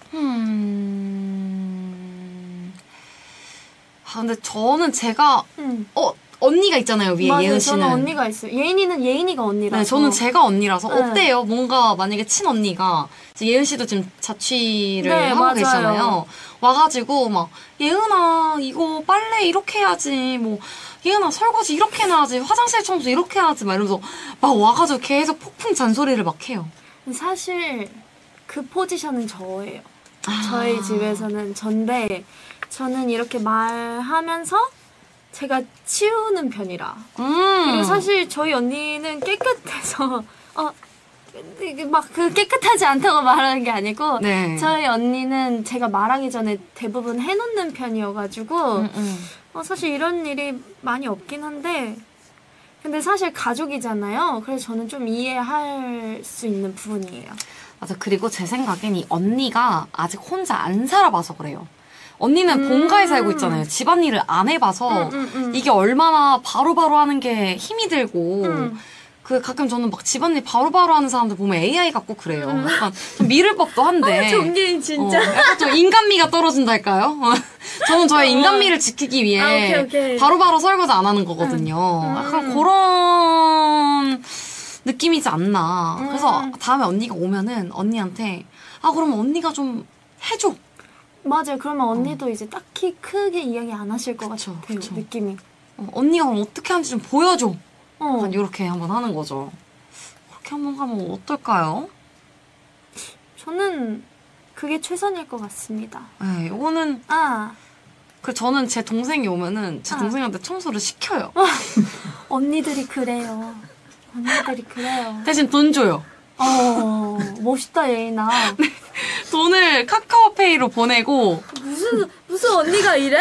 근데 저는 제가 언니가 있잖아요, 위에. 맞아요. 예은 씨는. 저는 언니가 있어요. 예인이가 언니라서. 네, 저는 제가 언니라서 어때요? 뭔가 만약에 친언니가 예은 씨도 지금 자취를 하고 계시잖아요. 와가지고 막 예은아 이거 빨래 이렇게 해야지, 뭐 예은아 설거지 이렇게 해놔야지, 화장실 청소 이렇게 해야지 막 이러면서 막 와가지고 계속 폭풍 잔소리를 막 해요. 사실 그 포지션은 저예요. 저희 집에서는 전데 저는 이렇게 말하면서 제가 치우는 편이라. 그리고 사실 저희 언니는 깨끗해서 이게 막 그 깨끗하지 않다고 말하는 게 아니고 저희 언니는 제가 말하기 전에 대부분 해놓는 편이어가지고 사실 이런 일이 많이 없긴 한데 근데 사실 가족이잖아요. 그래서 저는 좀 이해할 수 있는 부분이에요. 맞아. 그리고 제 생각엔 이 언니가 아직 혼자 안 살아봐서 그래요. 언니는 본가에 살고 있잖아요. 집안일을 안 해봐서 이게 얼마나 바로바로 하는 게 힘이 들고 그 가끔 저는 막 집안일 바로바로 하는 사람들 보면 AI 같고 그래요. 약간 좀 미를 법도 한데. 정계인 진짜. 약간 좀 인간미가 떨어진달까요? 저는 저의 인간미를 지키기 위해 바로바로 설거지 안 하는 거거든요. 약간 그런 느낌이지 않나. 그래서 다음에 언니가 오면은 언니한테 그러면 언니가 좀 해줘. 맞아요. 그러면 언니도 이제 딱히 크게 이야기 안 하실 것 같아요. 그쵸. 느낌이. 언니가 그럼 어떻게 하는지 좀 보여줘. 약간 이렇게 한번 하는 거죠. 그렇게 한번 하면 어떨까요? 저는 그게 최선일 것 같습니다. 네, 이거는 아, 그 저는 제 동생이 오면은 제 동생한테 청소를 시켜요. 언니들이 그래요. 언니들이 그래요. 대신 돈 줘요. 멋있다 예인아. 돈을 카카오페이로 보내고 무슨 언니가 이래?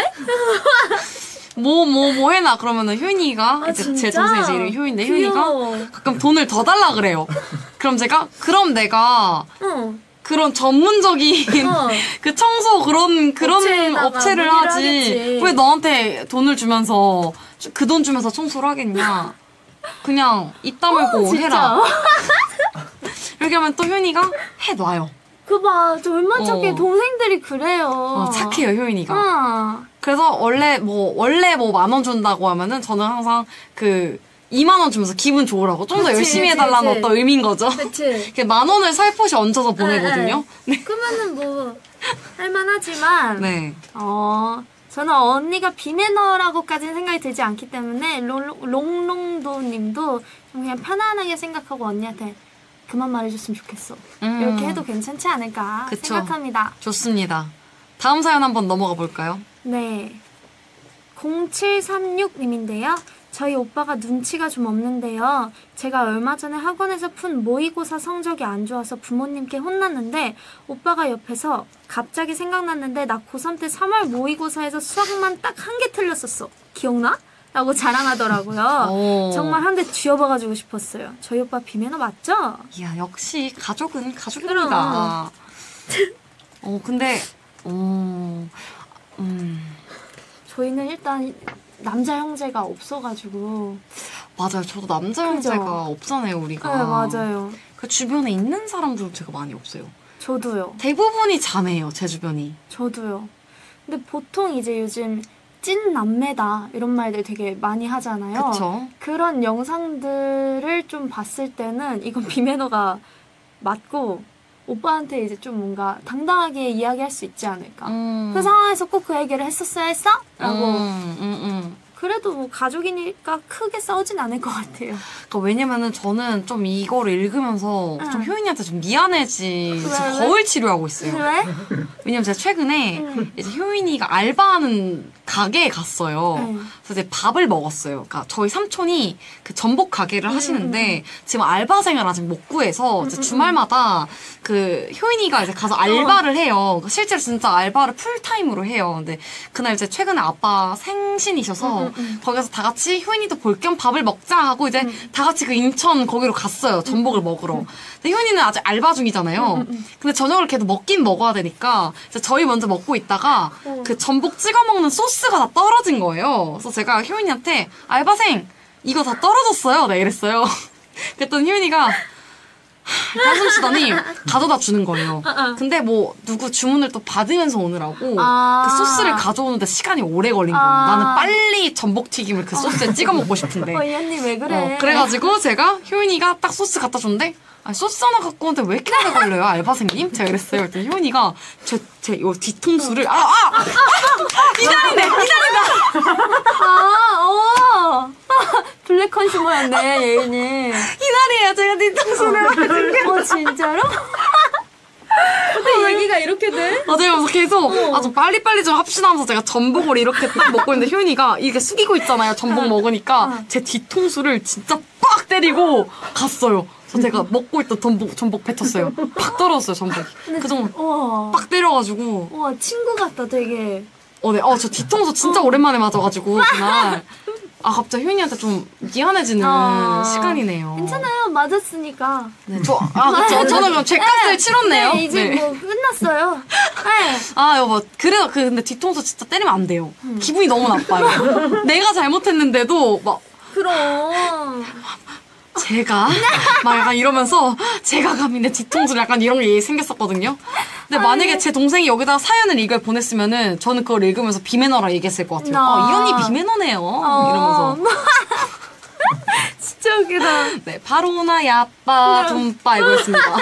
뭐 해놔 그러면은 효인이가 이제 제 진짜? 동생 이제 이름이 효인인데 귀여워. 효인이가 가끔 돈을 더 달라 그래요. 그럼 내가 응. 그런 전문적인 그 청소 그런 업체에다가 업체를 문의를 하지. 하겠지. 왜 너한테 돈을 주면서 그 돈 주면서 청소를 하겠냐. 그냥 입 다물고 해라. 이렇게 하면 또 효인이가 해놔요. 그봐, 저 얼마나 착해. 어. 동생들이 그래요. 착해요 효인이가. 응. 그래서 원래 10,000원 준다고 하면은 저는 항상 그 20,000원 주면서 기분 좋으라고 좀 더 그치, 열심히 그치, 해달라는 그치. 어떤 의미인 거죠. 그치. 이렇게 10,000원을 살포시 얹어서 보내거든요. 네. 그러면은 뭐, 할만하지만, 네. 저는 언니가 비매너라고까지는 생각이 들지 않기 때문에, 롱롱도 님도 좀 그냥 편안하게 생각하고 언니한테 그만 말해줬으면 좋겠어. 이렇게 해도 괜찮지 않을까 그쵸. 생각합니다. 좋습니다. 다음 사연 한번 넘어가 볼까요? 네. 0736님인데요. 저희 오빠가 눈치가 좀 없는데요. 제가 얼마 전에 학원에서 푼 모의고사 성적이 안 좋아서 부모님께 혼났는데 오빠가 옆에서 갑자기 생각났는데 나 고3 때 3월 모의고사에서 수학만 딱 한 개 틀렸었어. 기억나? 라고 자랑하더라고요. 오. 정말 한 대 쥐어봐가지고 싶었어요. 저희 오빠 비매너 맞죠? 이야, 역시 가족은 가족입니다. 근데, 저희는 일단 남자 형제가 없어가지고. 맞아요. 저도 남자 그죠? 형제가 없잖아요, 우리가. 네, 맞아요. 그 주변에 있는 사람들도 제가 많이 없어요. 저도요. 대부분이 자매예요, 제 주변이. 저도요. 근데 보통 이제 요즘 찐 남매다 이런 말들 되게 많이 하잖아요. 그쵸? 그런 영상들을 좀 봤을 때는 이건 비매너가 맞고 오빠한테 이제 좀 뭔가 당당하게 이야기할 수 있지 않을까. 그 상황에서 꼭 그 얘기를 했었어야 했어? 라고. 그래도 뭐 가족이니까 크게 싸우진 않을 것 같아요. 그러니까 왜냐면은 저는 좀 이거를 읽으면서 좀 효인이한테 좀 미안해지 지금 왜? 거울 치료하고 있어요. 왜? 왜냐면 제가 최근에 이제 효인이가 알바하는 가게에 갔어요. 그래서 이제 밥을 먹었어요. 그러니까 저희 삼촌이 그 전복 가게를 하시는데 지금 알바생을 아직 못 구해서 이제 주말마다 그 효인이가 이제 가서 알바를 해요. 실제로 진짜 알바를 풀타임으로 해요. 근데 그날 이제 최근에 아빠 생신이셔서 거기서 다 같이 효인이도 볼 겸 밥을 먹자 하고 이제 다 같이 그 인천 거기로 갔어요. 전복을 먹으러. 근데 효인이는 아직 알바 중이잖아요. 근데 저녁을 걔도 먹긴 먹어야 되니까 이제 저희 먼저 먹고 있다가 그 전복 찍어 먹는 소스가 다 떨어진 거예요. 그래서 제가 효인이한테 알바생 이거 다 떨어졌어요. 네, 이랬어요. 그랬더니 효인이가 한숨 쉬더니 가져다 주는 거예요. 근데 뭐 누구 주문을 또 받으면서 오느라고 그 소스를 가져오는데 시간이 오래 걸린 거예요. 나는 빨리 전복튀김을 그 소스에 찍어 먹고 싶은데. 이 언니 왜 그래? 그래가지고 제가 효인이가 딱 소스 갖다 줬는데 아니, 소스 하나 갖고 오는데 왜 이렇게 오래 걸려요, 알바생님? 제가 그랬어요. 그랬더니 효인이가 제 요 뒤통수를 이달이네! 블랙 컨슈머였네, 예인이. 이달이에요, 제가 뒤통수를. 진짜로? 근데 얘기가 이렇게 돼? 맞아요. 그래서 계속 좀 빨리빨리 좀 합시다 하면서 제가 전복을 이렇게 딱 먹고 있는데 효인이가 이렇게 숙이고 있잖아요. 전복 먹으니까 제 뒤통수를 진짜 빡 때리고 갔어요. 그래서 제가 먹고 있던 전복 뱉었어요. 팍 떨어졌어요, 전복이. 그 정도 빡 때려가지고. 우와, 친구 같다, 되게. 네. 저 뒤통수 진짜 오랜만에 맞아가지고 그날. 갑자기 효인이한테 좀 미안해지는 시간이네요. 괜찮아요. 맞았으니까. 네, 그쵸. 저는 그럼 죄값을 치렀네요. 네, 이제 뭐 끝났어요. 네. 여보. 그래요. 근데 뒤통수 진짜 때리면 안 돼요. 기분이 너무 나빠요. 내가 잘못했는데도 막. 그럼. 제가? 막 약간 이러면서 제가 감히 내 뒤통수를 약간 이런 게 생겼었거든요. 근데 만약에 제 동생이 여기다가 사연을 이걸 보냈으면은 저는 그걸 읽으면서 비매너라 얘기했을 것 같아요. 이 언니 비매너네요. 이러면서. 진짜 웃기다. 네, 바로나 야빠 둠빠 이거였습니다.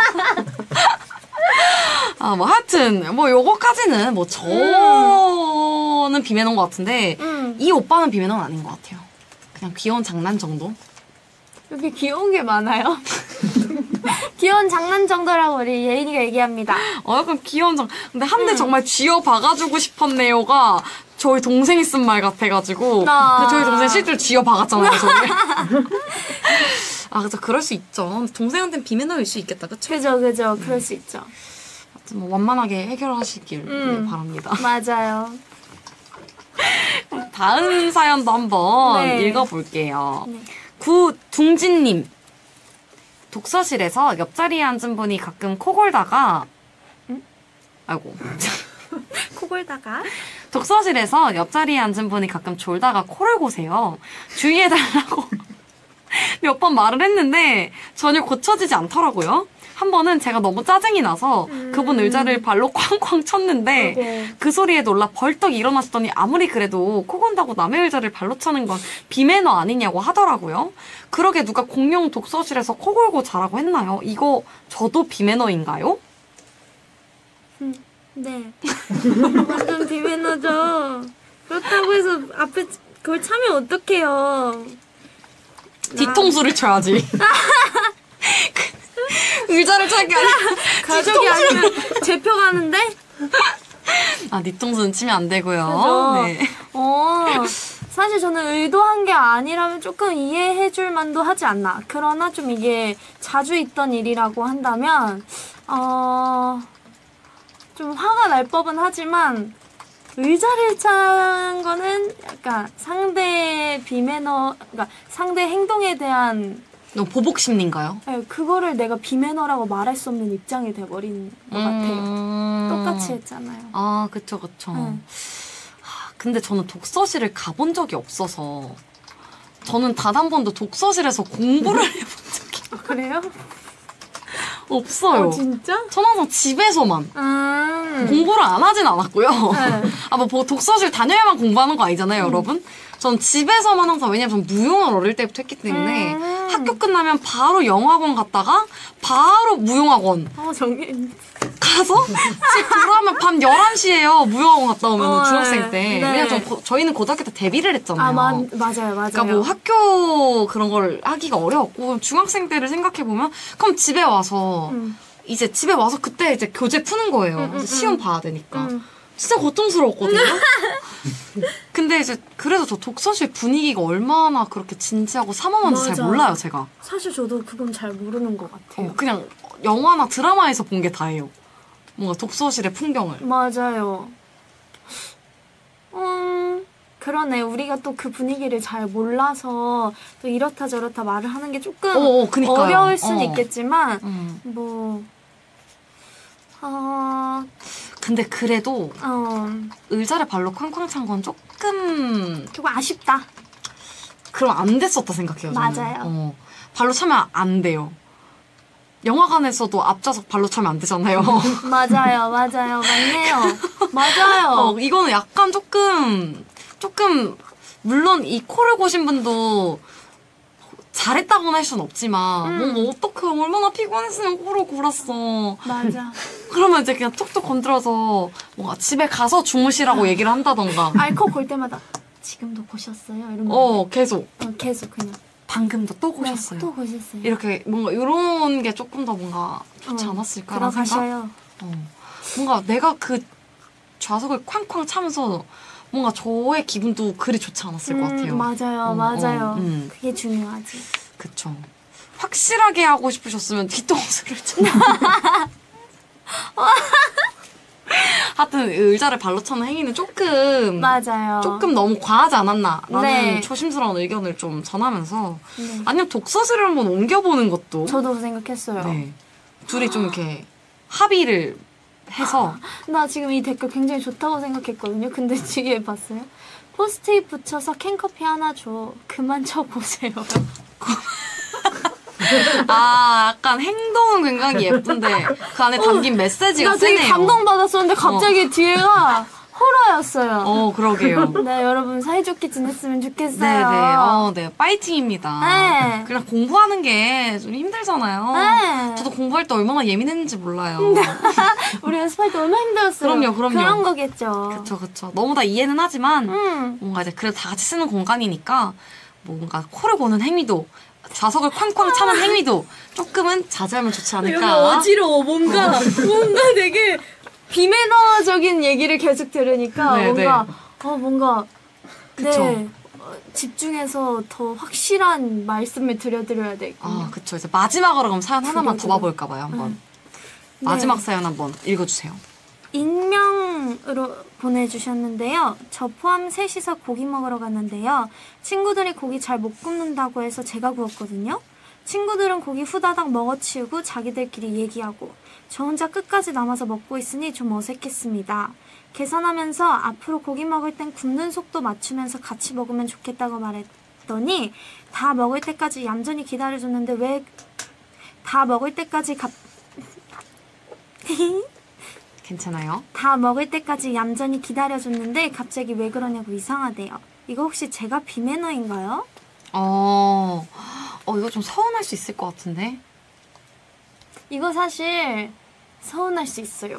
뭐 하여튼 뭐 요거까지는 뭐 저는 비매너인 것 같은데 이 오빠는 비매너는 아닌 것 같아요. 그냥 귀여운 장난 정도? 여기 귀여운 게 많아요. 귀여운 장난 정도라고 우리 예인이가 얘기합니다. 약간 귀여운 장. 근데 한 대 정말 쥐어 박아주고 싶었네요가 저희 동생이 쓴 말 같아가지고. 근데 저희 동생 실제로 쥐어 박았잖아요, 저희. 그죠. 그럴 수 있죠. 동생한테는 비매너일 수 있겠다, 그쵸? 그죠. 그럴 수 있죠. 하여튼 뭐 완만하게 해결하시길 바랍니다. 맞아요. 다음 사연도 한번 네. 읽어볼게요. 네. 구둥진님. 독서실에서 옆자리에 앉은 분이 가끔 코 골다가 아이고 코 골다가 독서실에서 옆자리에 앉은 분이 가끔 졸다가 코를 고세요. 주의해달라고 몇 번 말을 했는데 전혀 고쳐지지 않더라고요. 한 번은 제가 너무 짜증이 나서 그분 의자를 발로 쾅쾅 쳤는데 아이고. 그 소리에 놀라 벌떡 일어났더니 아무리 그래도 코 건다고 남의 의자를 발로 차는 건 비매너 아니냐고 하더라고요. 그러게 누가 공용 독서실에서 코 골고 자라고 했나요? 이거 저도 비매너인가요? 네. 완전 비매너죠. 그렇다고 해서 앞에 그걸 차면 어떡해요. 뒤통수를 쳐야지. 의자를 차게 아니라 가족이 아니면 잡혀가는데? 뒤통수는 치면 안 되고요. 그죠? 네. 사실 저는 의도한 게 아니라면 조금 이해해줄 만도 하지 않나. 그러나 좀 이게 자주 있던 일이라고 한다면, 좀 화가 날 법은 하지만, 의자를 찬 거는 약간 상대의 그러니까 상대 행동에 대한 너무 보복 심리인가요? 그거를 내가 비매너라고 말할 수 없는 입장이 돼버린 것 같아요. 똑같이 했잖아요. 그쵸. 근데 저는 독서실을 가본 적이 없어서 저는 단 한 번도 독서실에서 공부를 해본 적이 그래요? 없어요. 진짜? 저는 항상 집에서만 공부를 안 하진 않았고요. 네. 뭐 독서실 다녀야만 공부하는 거 아니잖아요, 여러분? 전 집에서만 항상, 왜냐면 전 무용을 어릴 때부터 했기 때문에 학교 끝나면 바로 영어학원 갔다가 바로 무용학원 정리. 가서 집 돌아오면 밤 11시에요. 무용학원 갔다 오면 중학생 때. 네. 왜냐면 저희는 고등학교 때 데뷔를 했잖아요. 맞아요. 그러니까 뭐 학교 그런 걸 하기가 어려웠고 중학생 때를 생각해보면 그럼 집에 와서 이제 집에 와서 그때 이제 교재 푸는 거예요. 이제 시험 봐야 되니까. 진짜 고통스러웠거든요. 근데 이제 그래서 저 독서실 분위기가 얼마나 그렇게 진지하고 삼엄한지 잘 몰라요, 제가. 사실 저도 그건 잘 모르는 것 같아요. 그냥 영화나 드라마에서 본 게 다예요. 뭔가 독서실의 풍경을. 맞아요. 그러네. 우리가 또 그 분위기를 잘 몰라서 또 이렇다 저렇다 말을 하는 게 조금 그니까요. 어려울 수는 있겠지만 근데 그래도 의자를 발로 쾅쾅 찬 건 조금 아쉽다. 그럼 안 됐었다 생각해요. 저는. 맞아요. 발로 차면 안 돼요. 영화관에서도 앞좌석 발로 차면 안 되잖아요. 맞아요. 맞네요. 맞아요. 이거는 약간 조금 물론 이 코를 고신 분도 잘했다고는 할 수는 없지만 뭔가 어떡해 얼마나 피곤했으면 코를 골았어. 맞아. 그러면 이제 그냥 툭툭 건드려서 뭔가 집에 가서 주무시라고 얘기를 한다던가. 코 골 때마다 지금도 고셨어요? 이러면 계속. 계속 그냥. 방금도 또 고셨어요. 또 고셨어요. 이렇게 뭔가 이런 게 조금 더 뭔가 좋지 않았을까라는 생각? 들어가셔요. 뭔가 내가 그 좌석을 쾅쾅 차면서 뭔가 저의 기분도 그리 좋지 않았을 것 같아요. 맞아요. 그게 중요하지. 그쵸. 확실하게 하고 싶으셨으면 뒤통수를 쳐. 하여튼 의자를 발로 차는 행위는 조금 맞아요. 조금 너무 과하지 않았나라는 네. 조심스러운 의견을 좀 전하면서 아니면 독서실을 한번 옮겨보는 것도 저도 생각했어요. 네. 둘이 좀 이렇게 합의를 해서 나 지금 이 댓글 굉장히 좋다고 생각했거든요. 근데 뒤에 봤어요? 포스트잇 붙여서 캔커피 하나 줘. 그만 쳐보세요. 약간 행동은 굉장히 예쁜데 그 안에 담긴 메시지가 나 되게 세네요. 감동받았었는데 갑자기 뒤에가 호러였어요. 그러게요. 네, 여러분 사이좋게 지냈으면 네네. 좋겠어요. 네, 파이팅입니다. 네. 그냥 공부하는 게 좀 힘들잖아요. 네. 저도 공부할 때 얼마나 예민했는지 몰라요. 우리 연습할 때 얼마나 힘들었어요. 그럼요. 그런 거겠죠. 그쵸. 너무 다 이해는 하지만 뭔가 이제 그래도 다 같이 쓰는 공간이니까 뭔가 코를 고는 행위도 좌석을 쾅쾅 차는 행위도 조금은 자제하면 좋지 여기 않을까. 어지러워. 뭔가 되게 비매너적인 얘기를 계속 들으니까 네, 뭔가 그쵸. 네. 집중해서 더 확실한 말씀을 드려야 되겠군요. 그쵸. 이제 마지막으로 그럼 사연 하나만 더 드려. 봐볼까봐요, 한번. 네. 마지막 사연 한번 읽어주세요. 익명으로 보내주셨는데요. 저 포함 셋이서 고기 먹으러 갔는데요. 친구들이 고기 잘 못 굽는다고 해서 제가 구웠거든요. 친구들은 고기 후다닥 먹어치우고 자기들끼리 얘기하고 저 혼자 끝까지 남아서 먹고 있으니 좀 어색했습니다. 계산하면서 앞으로 고기 먹을 땐 굽는 속도 맞추면서 같이 먹으면 좋겠다고 말했더니 다 먹을 때까지 얌전히 기다려줬는데 왜 다 먹을 때까지 괜찮아요? 다 먹을 때까지 얌전히 기다려줬는데 갑자기 왜 그러냐고 이상하대요. 이거 혹시 제가 비매너인가요? 이거 좀 서운할 수 있을 것 같은데? 이거 사실 서운할 수 있어요.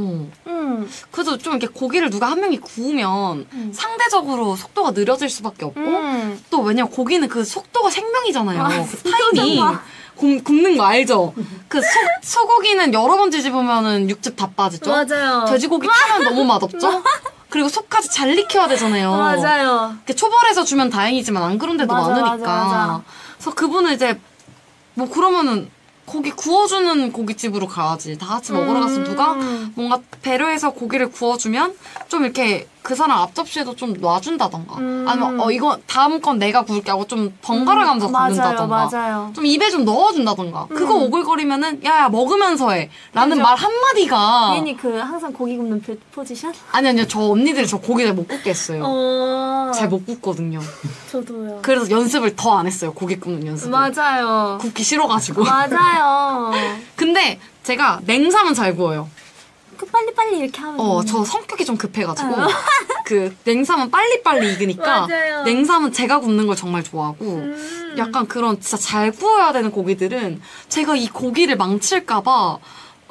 그래도 좀 이렇게 고기를 누가 한 명이 구우면 상대적으로 속도가 느려질 수밖에 없고 또 왜냐면 고기는 그 속도가 생명이잖아요. 그 타이밍. 굽는 거 알죠? 그 소고기는 여러 번 뒤집으면은 육즙 다 빠지죠? 맞아요. 돼지고기 타면 너무 맛없죠? 그리고 속까지 잘 익혀야 되잖아요. 맞아요. 초벌해서 주면 다행이지만 안 그런 데도 많으니까. 맞아. 그래서 그분은 이제 뭐 그러면은 고기 구워주는 고깃집으로 가야지. 다 같이 먹으러 갔으면 누가 뭔가 배려해서 고기를 구워주면 좀 이렇게 그 사람 앞접시에도 좀 놔준다던가. 아니면 이거 다음 건 내가 구울게 하고 좀 번갈아 가면서 굽는다던가. 맞아요. 좀 입에 좀 넣어준다던가. 그거 오글거리면은 야 먹으면서 해. 라는 말 한마디가. 괜히 항상 고기 굽는 포지션? 아니요. 저 언니들이 저 고기 잘 못 굽게 했어요. 잘 못 굽거든요. 저도요. 그래서 연습을 더 안 했어요. 고기 굽는 연습을. 맞아요. 굽기 싫어가지고. 맞아요. 근데 제가 냉삼은 잘 구워요. 빨리빨리 이렇게 하면. 저 성격이 좀 급해가지고. 그 냉삼은 빨리빨리 익으니까. 맞아요. 냉삼은 제가 굽는 걸 정말 좋아하고. 약간 그런 진짜 잘 구워야 되는 고기들은 제가 이 고기를 망칠까봐.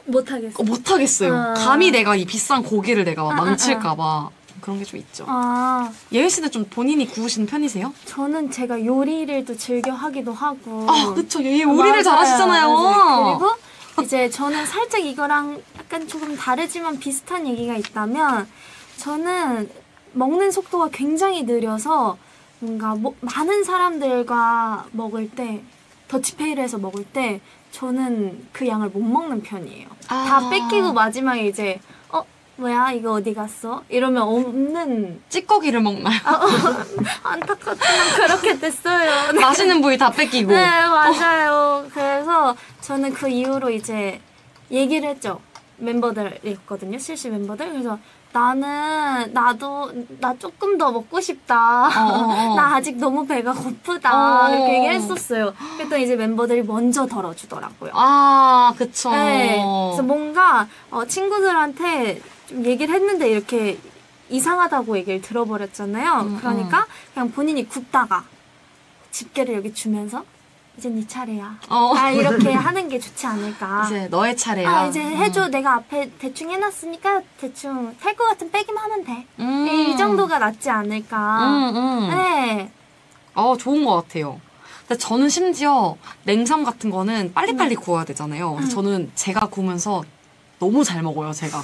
못하겠어요. 감히 내가 이 비싼 고기를 내가 망칠까봐. 그런 게 좀 있죠. 예은 씨는 좀 본인이 구우시는 편이세요? 저는 제가 요리를 또 즐겨 하기도 하고. 그쵸. 요리를 잘하시잖아요. 맞아요. 그리고 이제 저는 살짝 이거랑 약간 조금 다르지만 비슷한 얘기가 있다면 저는 먹는 속도가 굉장히 느려서 뭔가 많은 사람들과 먹을 때 더치페이를 해서 먹을 때 저는 그 양을 못 먹는 편이에요. 다 뺏기고 마지막에 이제 뭐야 이거 어디 갔어? 이러면 없는 찌꺼기를 먹나요? 안타깝지만 그렇게 됐어요. 네. 맛있는 부위 다 뺏기고. 네 맞아요. 그래서 저는 그 이후로 이제 얘기를 했죠. 멤버들이 있거든요. 실시 멤버들. 그래서 나 조금 더 먹고 싶다. 나 아직 너무 배가 고프다. 이렇게 얘기했었어요. 그랬더니 이제 멤버들이 먼저 덜어주더라고요. 그쵸. 네. 그래서 뭔가 친구들한테 좀 얘기를 했는데 이렇게 이상하다고 얘기를 들어버렸잖아요. 그러니까 그냥 본인이 굽다가 집게를 여기 주면서 이제 네 차례야. 이렇게 하는 게 좋지 않을까. 이제 너의 차례야. 이제 해줘. 내가 앞에 대충 해놨으니까 대충 탈 것 같으면 빼기만 하면 돼. 이 정도가 낫지 않을까. 네. 좋은 것 같아요. 근데 저는 심지어 냉삼 같은 거는 빨리빨리 구워야 되잖아요. 그래서 저는 제가 구우면서 너무 잘 먹어요, 제가.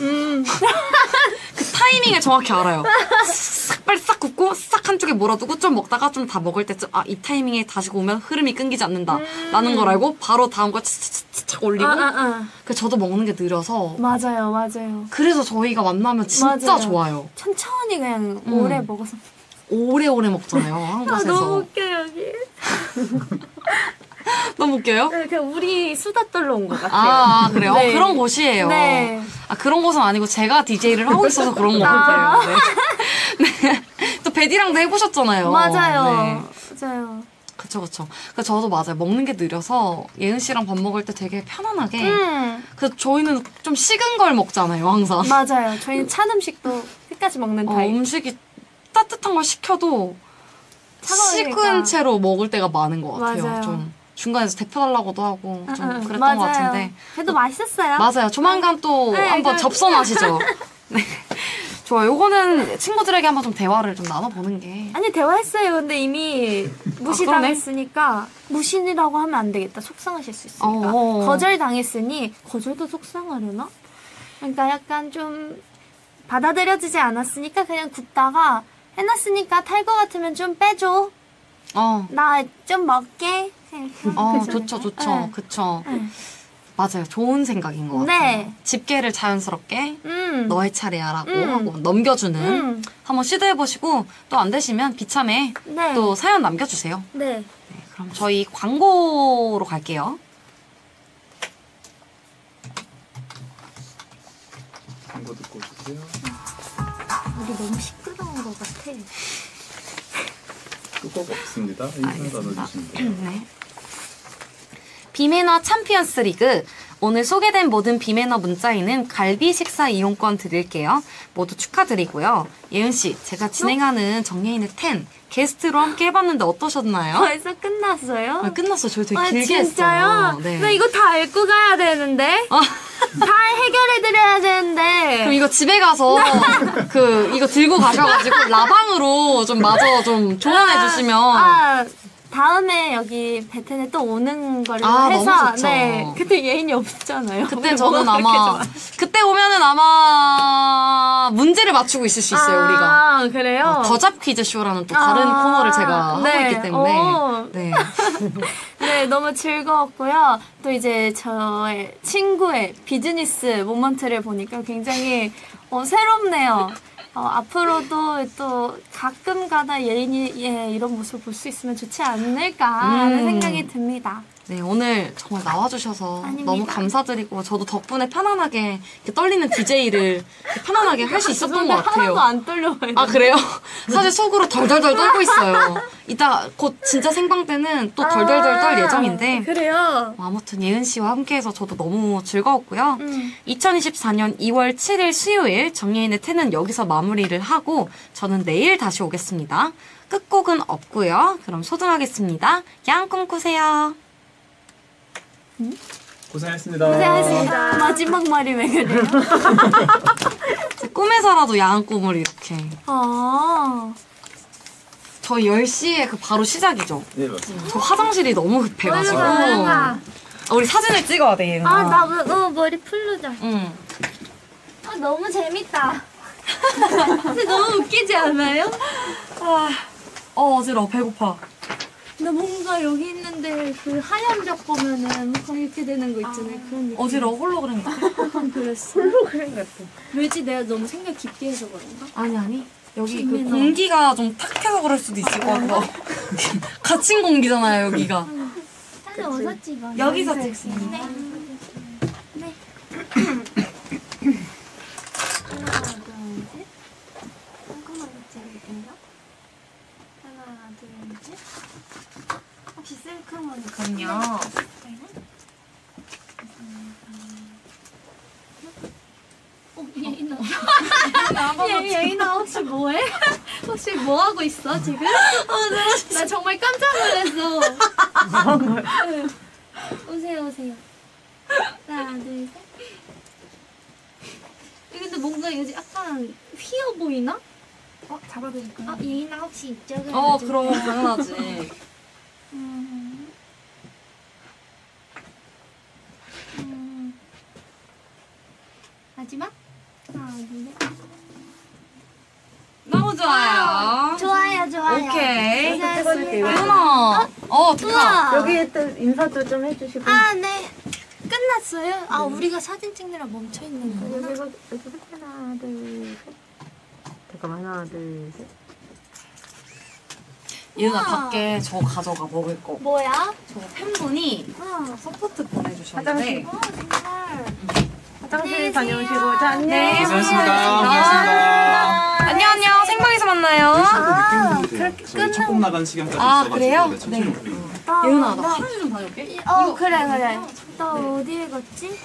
그 타이밍을 정확히 알아요. 빨리 싹 굽고 싹 한쪽에 몰아두고 좀 먹다가 좀 다 먹을 때쯤 이 타이밍에 다시 구우면 흐름이 끊기지 않는다 라는 걸 알고 바로 다음 거 착착착 올리고 그래서 저도 먹는 게 느려서 맞아요. 그래서 저희가 만나면 진짜 맞아요. 좋아요. 천천히 그냥 오래 먹어서 오래오래 먹잖아요, 한 곳에서. 너무 웃겨 여기. 너무 웃겨요? 네, 그냥 우리 수다 떨러 온 것 같아요. 그래요? 네. 그런 곳이에요. 네. 그런 곳은 아니고 제가 DJ를 하고 있어서 그런 것 같아요. 네. 또 베디랑도 해보셨잖아요. 맞아요. 그쵸. 그래서 저도 맞아요. 먹는 게 느려서 예은 씨랑 밥 먹을 때 되게 편안하게. 그래서 저희는 좀 식은 걸 먹잖아요, 항상. 맞아요. 저희는 찬 음식도 끝까지 먹는 타입. 음식이 따뜻한 걸 시켜도 차가우니까. 식은 채로 먹을 때가 많은 것 같아요. 맞아요. 좀 중간에서 데펴달라고도 하고 좀 그랬던 것 같은데. 그래도 맛있었어요. 맞아요. 조만간 또 네, 한번 접선하시죠. 네. 좋아요. 요거는 친구들에게 한번 좀 대화를 좀 나눠보는 게. 아니 대화했어요. 근데 이미 무시당했으니까 무신이라고 하면 안 되겠다. 속상하실 수 있으니까. 거절당했으니 거절도 속상하려나? 그러니까 약간 좀 받아들여지지 않았으니까 그냥 굳다가 해놨으니까 탈 것 같으면 좀 빼줘. 나 좀 먹게. 좋죠. 네. 그쵸. 네. 맞아요. 좋은 생각인 것 같아요. 네. 집게를 자연스럽게 너의 차례야라고 하고 넘겨주는 한번 시도해보시고 또 안 되시면 비참해 네. 또 사연 남겨주세요. 네. 그럼 저희 광고로 갈게요. 광고 듣고 오실게요. 우리 너무 시끄러운 것 같아. 끄곡 없습니다. 인사 나눠주시면 돼요. 네. 비매너 챔피언스 리그. 오늘 소개된 모든 비매너 문자에는 갈비 식사 이용권 드릴게요. 모두 축하드리고요. 예은씨, 제가 진행하는 정예인의 10 게스트로 함께 해봤는데 어떠셨나요? 벌써 끝났어요? 끝났어요. 저희 되게 길게 진짜요? 했어요. 네. 나 이거 다 읽고 가야 되는데? 다 해결해드려야 되는데. 그럼 이거 집에 가서 이거 들고 가셔가지고 라방으로 좀 마저 좀 조언해 주시면. 다음에 여기 베텐에 또 오는 걸로 해서. 너무 좋죠. 네. 그때 예인이 없잖아요. 그때 저는 아마 그때 오면은 아마 문제를 맞추고 있을 수 있어요. 우리가. 그래요? 더잡 퀴즈 쇼라는 또 다른 코너를 제가 하고 있기 때문에. 네. 네, 너무 즐거웠고요. 또 이제 저의 친구의 비즈니스 모먼트를 보니까 굉장히 새롭네요. 앞으로도 또 가끔 가다 예인이 이런 모습을 볼 수 있으면 좋지 않을까 하는 생각이 듭니다. 네, 오늘 정말 나와주셔서 아닙니다. 너무 감사드리고 저도 덕분에 편안하게 이렇게 떨리는 DJ를 편안하게 할 수 있었던 것 같아요. 하나도 안 떨려요. 그래요? 사실 속으로 덜덜덜 떨고 있어요. 이따 곧 진짜 생방 때는 또 덜덜덜 떨 예정인데. 그래요? 아무튼 예은 씨와 함께해서 저도 너무 즐거웠고요. 2024년 2월 7일 수요일 정예인의 10은 여기서 마무리를 하고 저는 내일 다시 오겠습니다. 끝곡은 없고요. 그럼 소등하겠습니다. 야한 꿈 꾸세요. 고생하셨습니다. 고생하셨습니다. 마지막 말이 왜 그래요? 꿈에서라도 야한 꿈을 이렇게. 저희 10시에 바로 시작이죠. 네, 맞습니다. 저 화장실이 너무 급해가지고. 우리 사진을 찍어야 돼, 얘는. 나 머리 풀르자. 응. 너무 재밌다. 근데 너무 웃기지 않아요? 어지러워, 배고파. 나 뭔가 여기 있는데 그 하얀 벽 보면은 뭔가 이렇게 되는 거 있잖아요. 그런 느낌. 어지러워, 홀로그램 같아. 그랬어. 홀로그램 같아. 왜지? 내가 너무 생각 깊게 해서 그런가? 아니. 여기 그 김민호. 공기가 좀 탁해서 그럴 수도 있을 것 같아. 갇힌 공기잖아요, 여기가. 사진 어디서 찍어? 여기서 찍습니다. 네. 네. 하나, 둘, 셋. 잠깐만 찍을게요. 하나, 둘, 셋. 혹시 셀카만 그럼요. 예인아 혹시 뭐해? 혹시 뭐 하고 있어 지금? 나 정말 깜짝 놀랐어. 네. 오세요. 하나, 둘, 셋. 근데 뭔가 이거 약간 휘어 보이나? 잡아드릴까요? 예인아 혹시 이쪽으로 그럼 당연하지. 마지막? 하나, 둘, 셋. 너무 좋아요. 좋아요. 오케이. 찍어줄게요. 누나. 좋다. 우와. 여기 또 인사도 좀 해주시고. 네. 끝났어요? 우리가 사진 찍느라 멈춰있는 거구나. 여기 하나, 둘, 셋. 잠깐만, 하나, 둘, 셋. 예은아, 우와. 밖에 저 가져가, 먹을 거. 뭐야? 저 팬분이 서포트 보내주셨는데. 정말. 화장실 다녀오시고. 자, 안녕. 네, 고생하셨습니다. 고생하셨습니다. 안녕. 생방에서 만나요. 그렇게 저희 첫 곡 나간 시간까지 아, 있어가지고 그래요? 네, 천천히 네. 부르고. 예은아, 나 화장실 좀 다녀올게. 그래. 나 어디에 갔지?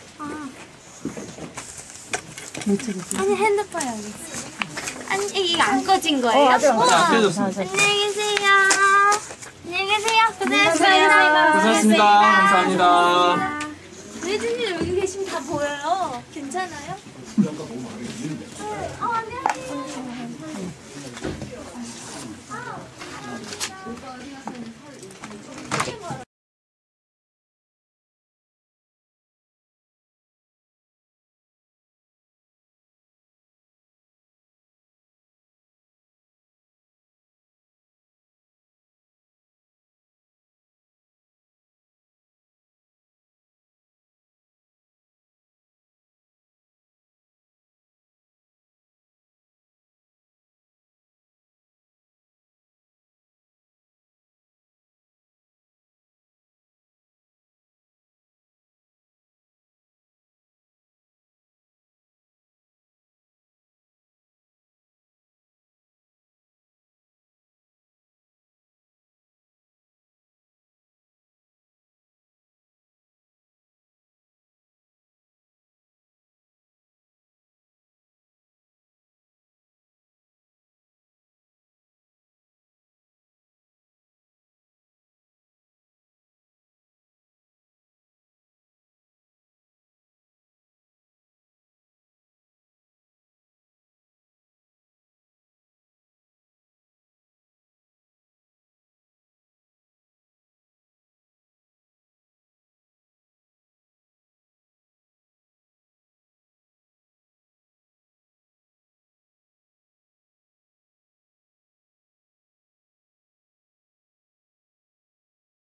아니, 핸드폰 여기 있어. 아니, 이게 안 꺼진 거예요? 아직 안 안 펴졌습니다. 안녕히 계세요. 고생하셨습니다. 고생하셨습니다. 감사합니다. 레진이 여기 계시면 다 보여요. 괜찮아요? 안녕하세요.